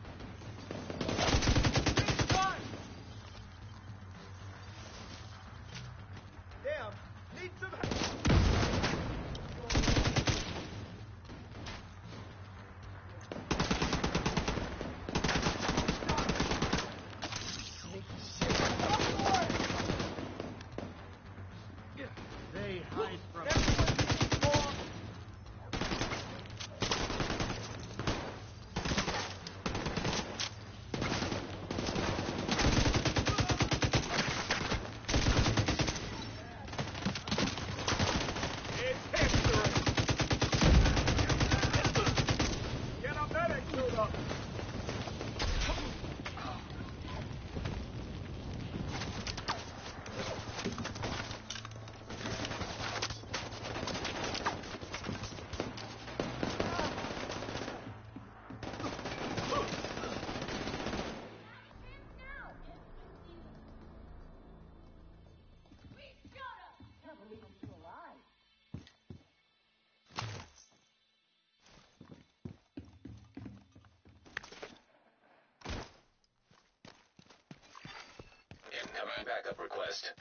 backup request.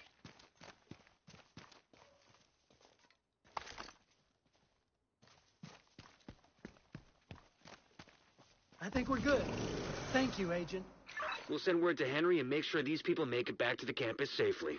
I think we're good. Thank you, Agent. We'll send word to Henry and make sure these people make it back to the campus safely.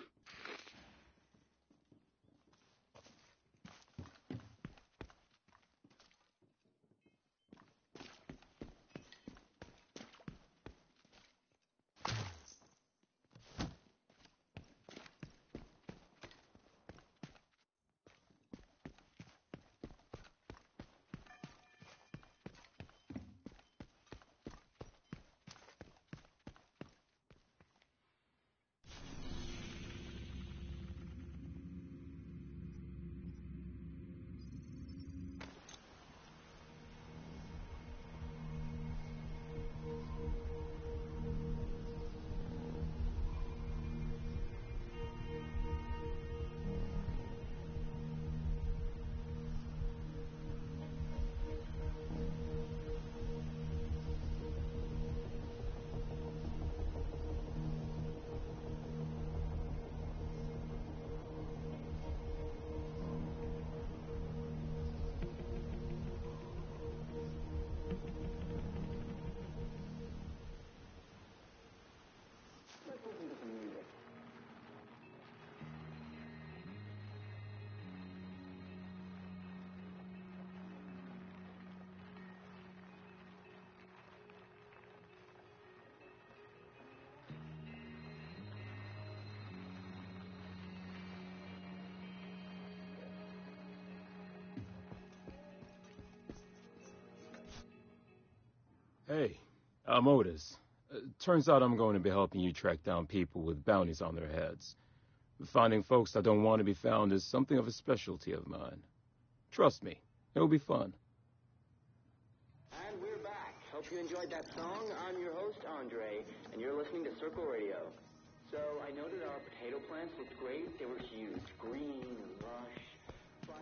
Hey, I'm Otis. Uh, turns out I'm going to be helping you track down people with bounties on their heads. Finding folks that don't want to be found is something of a specialty of mine. Trust me, it'll be fun. And we're back. Hope you enjoyed that song. I'm your host, Andre, and you're listening to Circle Radio. So I noted our potato plants looked great. They were huge, green and lush. But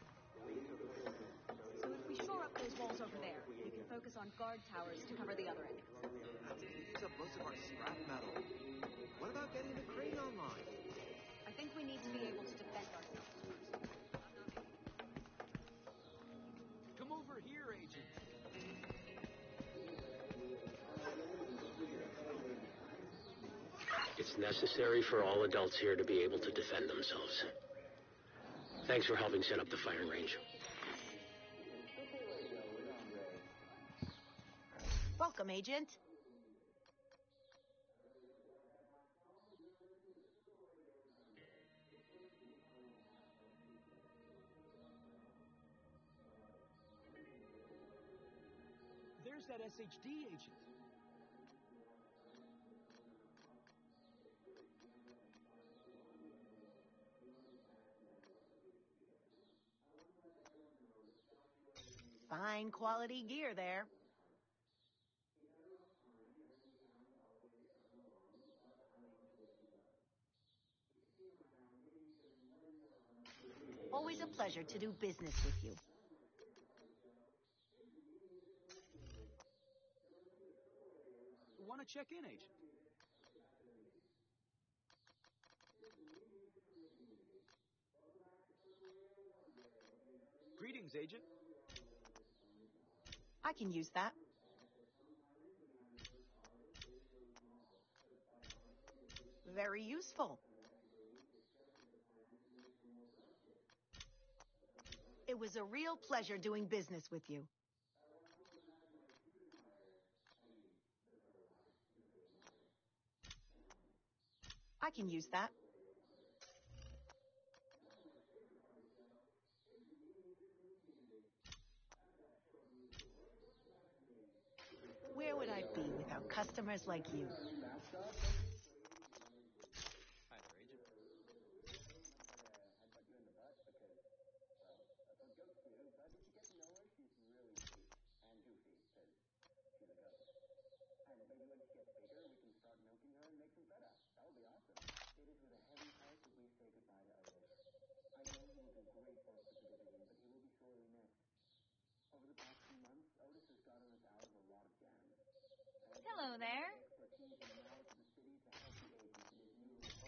So if we shore up those walls over there, we can focus on guard towers to cover the other end. That's if we use up most of our scrap metal. What about getting the crane online? I think we need to be able to defend ourselves. Come over here, Agent. It's necessary for all adults here to be able to defend themselves. Thanks for helping set up the firing range. Welcome, Agent. There's that S H D agent. Fine quality gear there. Always a pleasure to do business with you. Want to check in, Agent? Greetings, Agent. I can use that. Very useful. It was a real pleasure doing business with you. I can use that. Where would I be without customers like you? Hello there.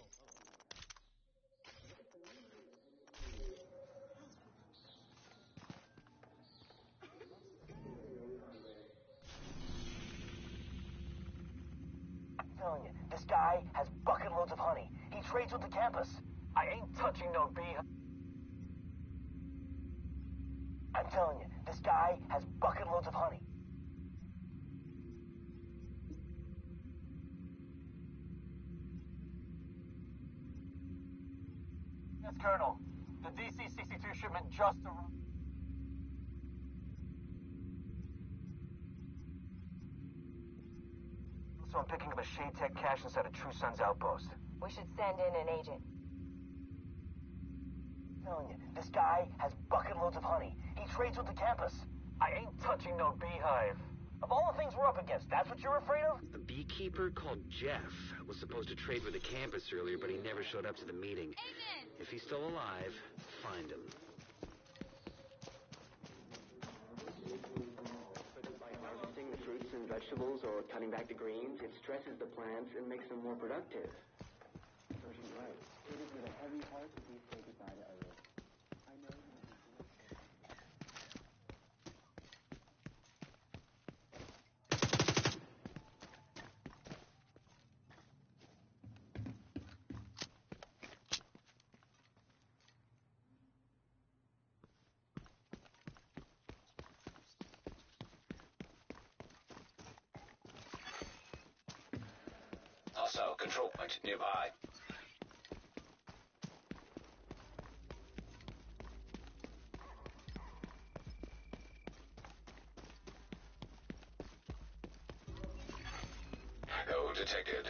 This guy has bucket loads of honey. He trades with the campus. I ain't touching no bee. I'm telling you, this guy has bucket loads of honey. Yes, Colonel. The D C sixty-two shipment just arrived. So I'm picking up a Shade Tech cache inside a True Sons outpost. We should send in an agent. I'm telling you, this guy has bucket loads of honey. He trades with the campus. I ain't touching no beehive. Of all the things we're up against, that's what you're afraid of? A beekeeper called Jeff was supposed to trade with the campus earlier, but he never showed up to the meeting. Amen. If he's still alive, find him. By harvesting the fruits and vegetables or cutting back the greens, it stresses the plants and makes them more productive. Virgin right. It is with a heavy heart that we say goodbye to Earth. I know you will be Also, control point nearby. Goal detected.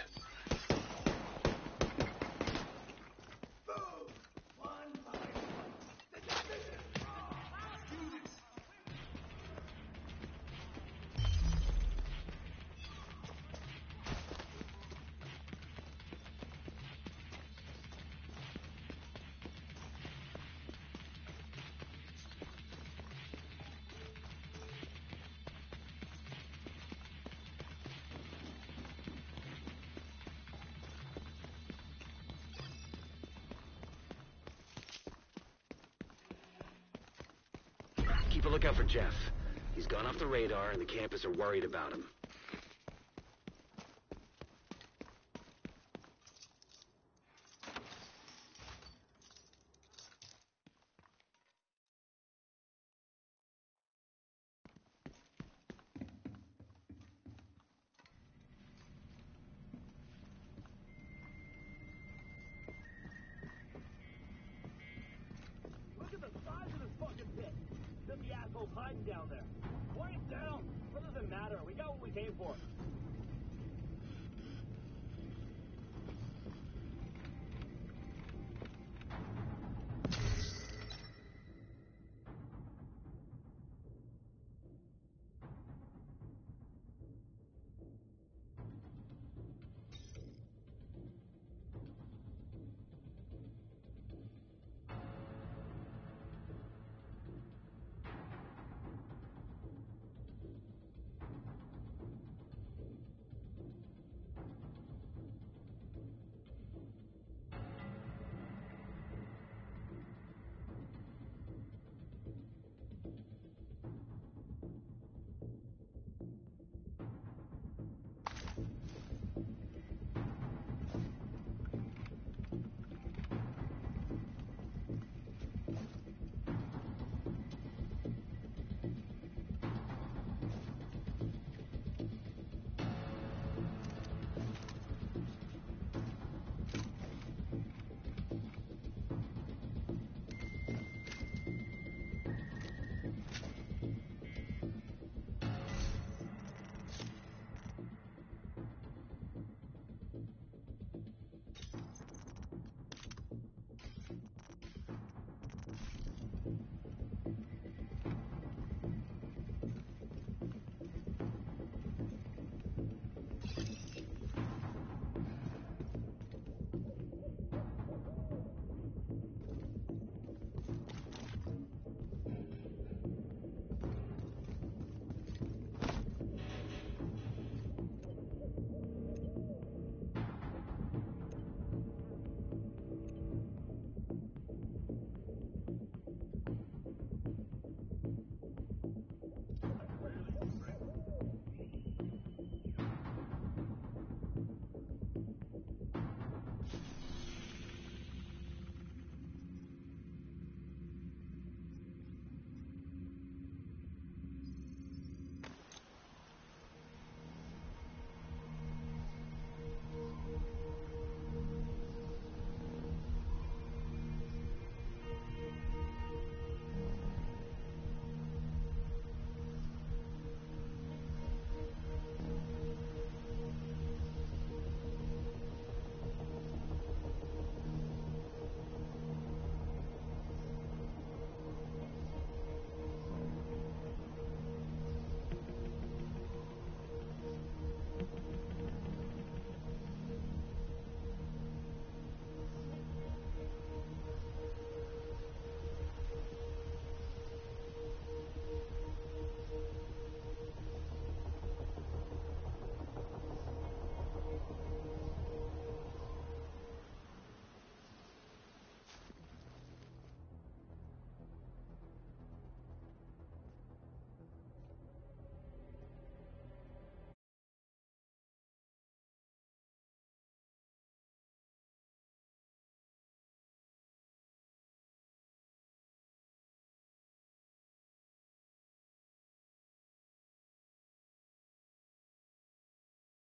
Keep a lookout for Jeff. He's gone off the radar, and the campus are worried about him. Look at the size of this fucking pit. There's the assholes hiding down there. Quiet down. What does it matter? We got what we came for.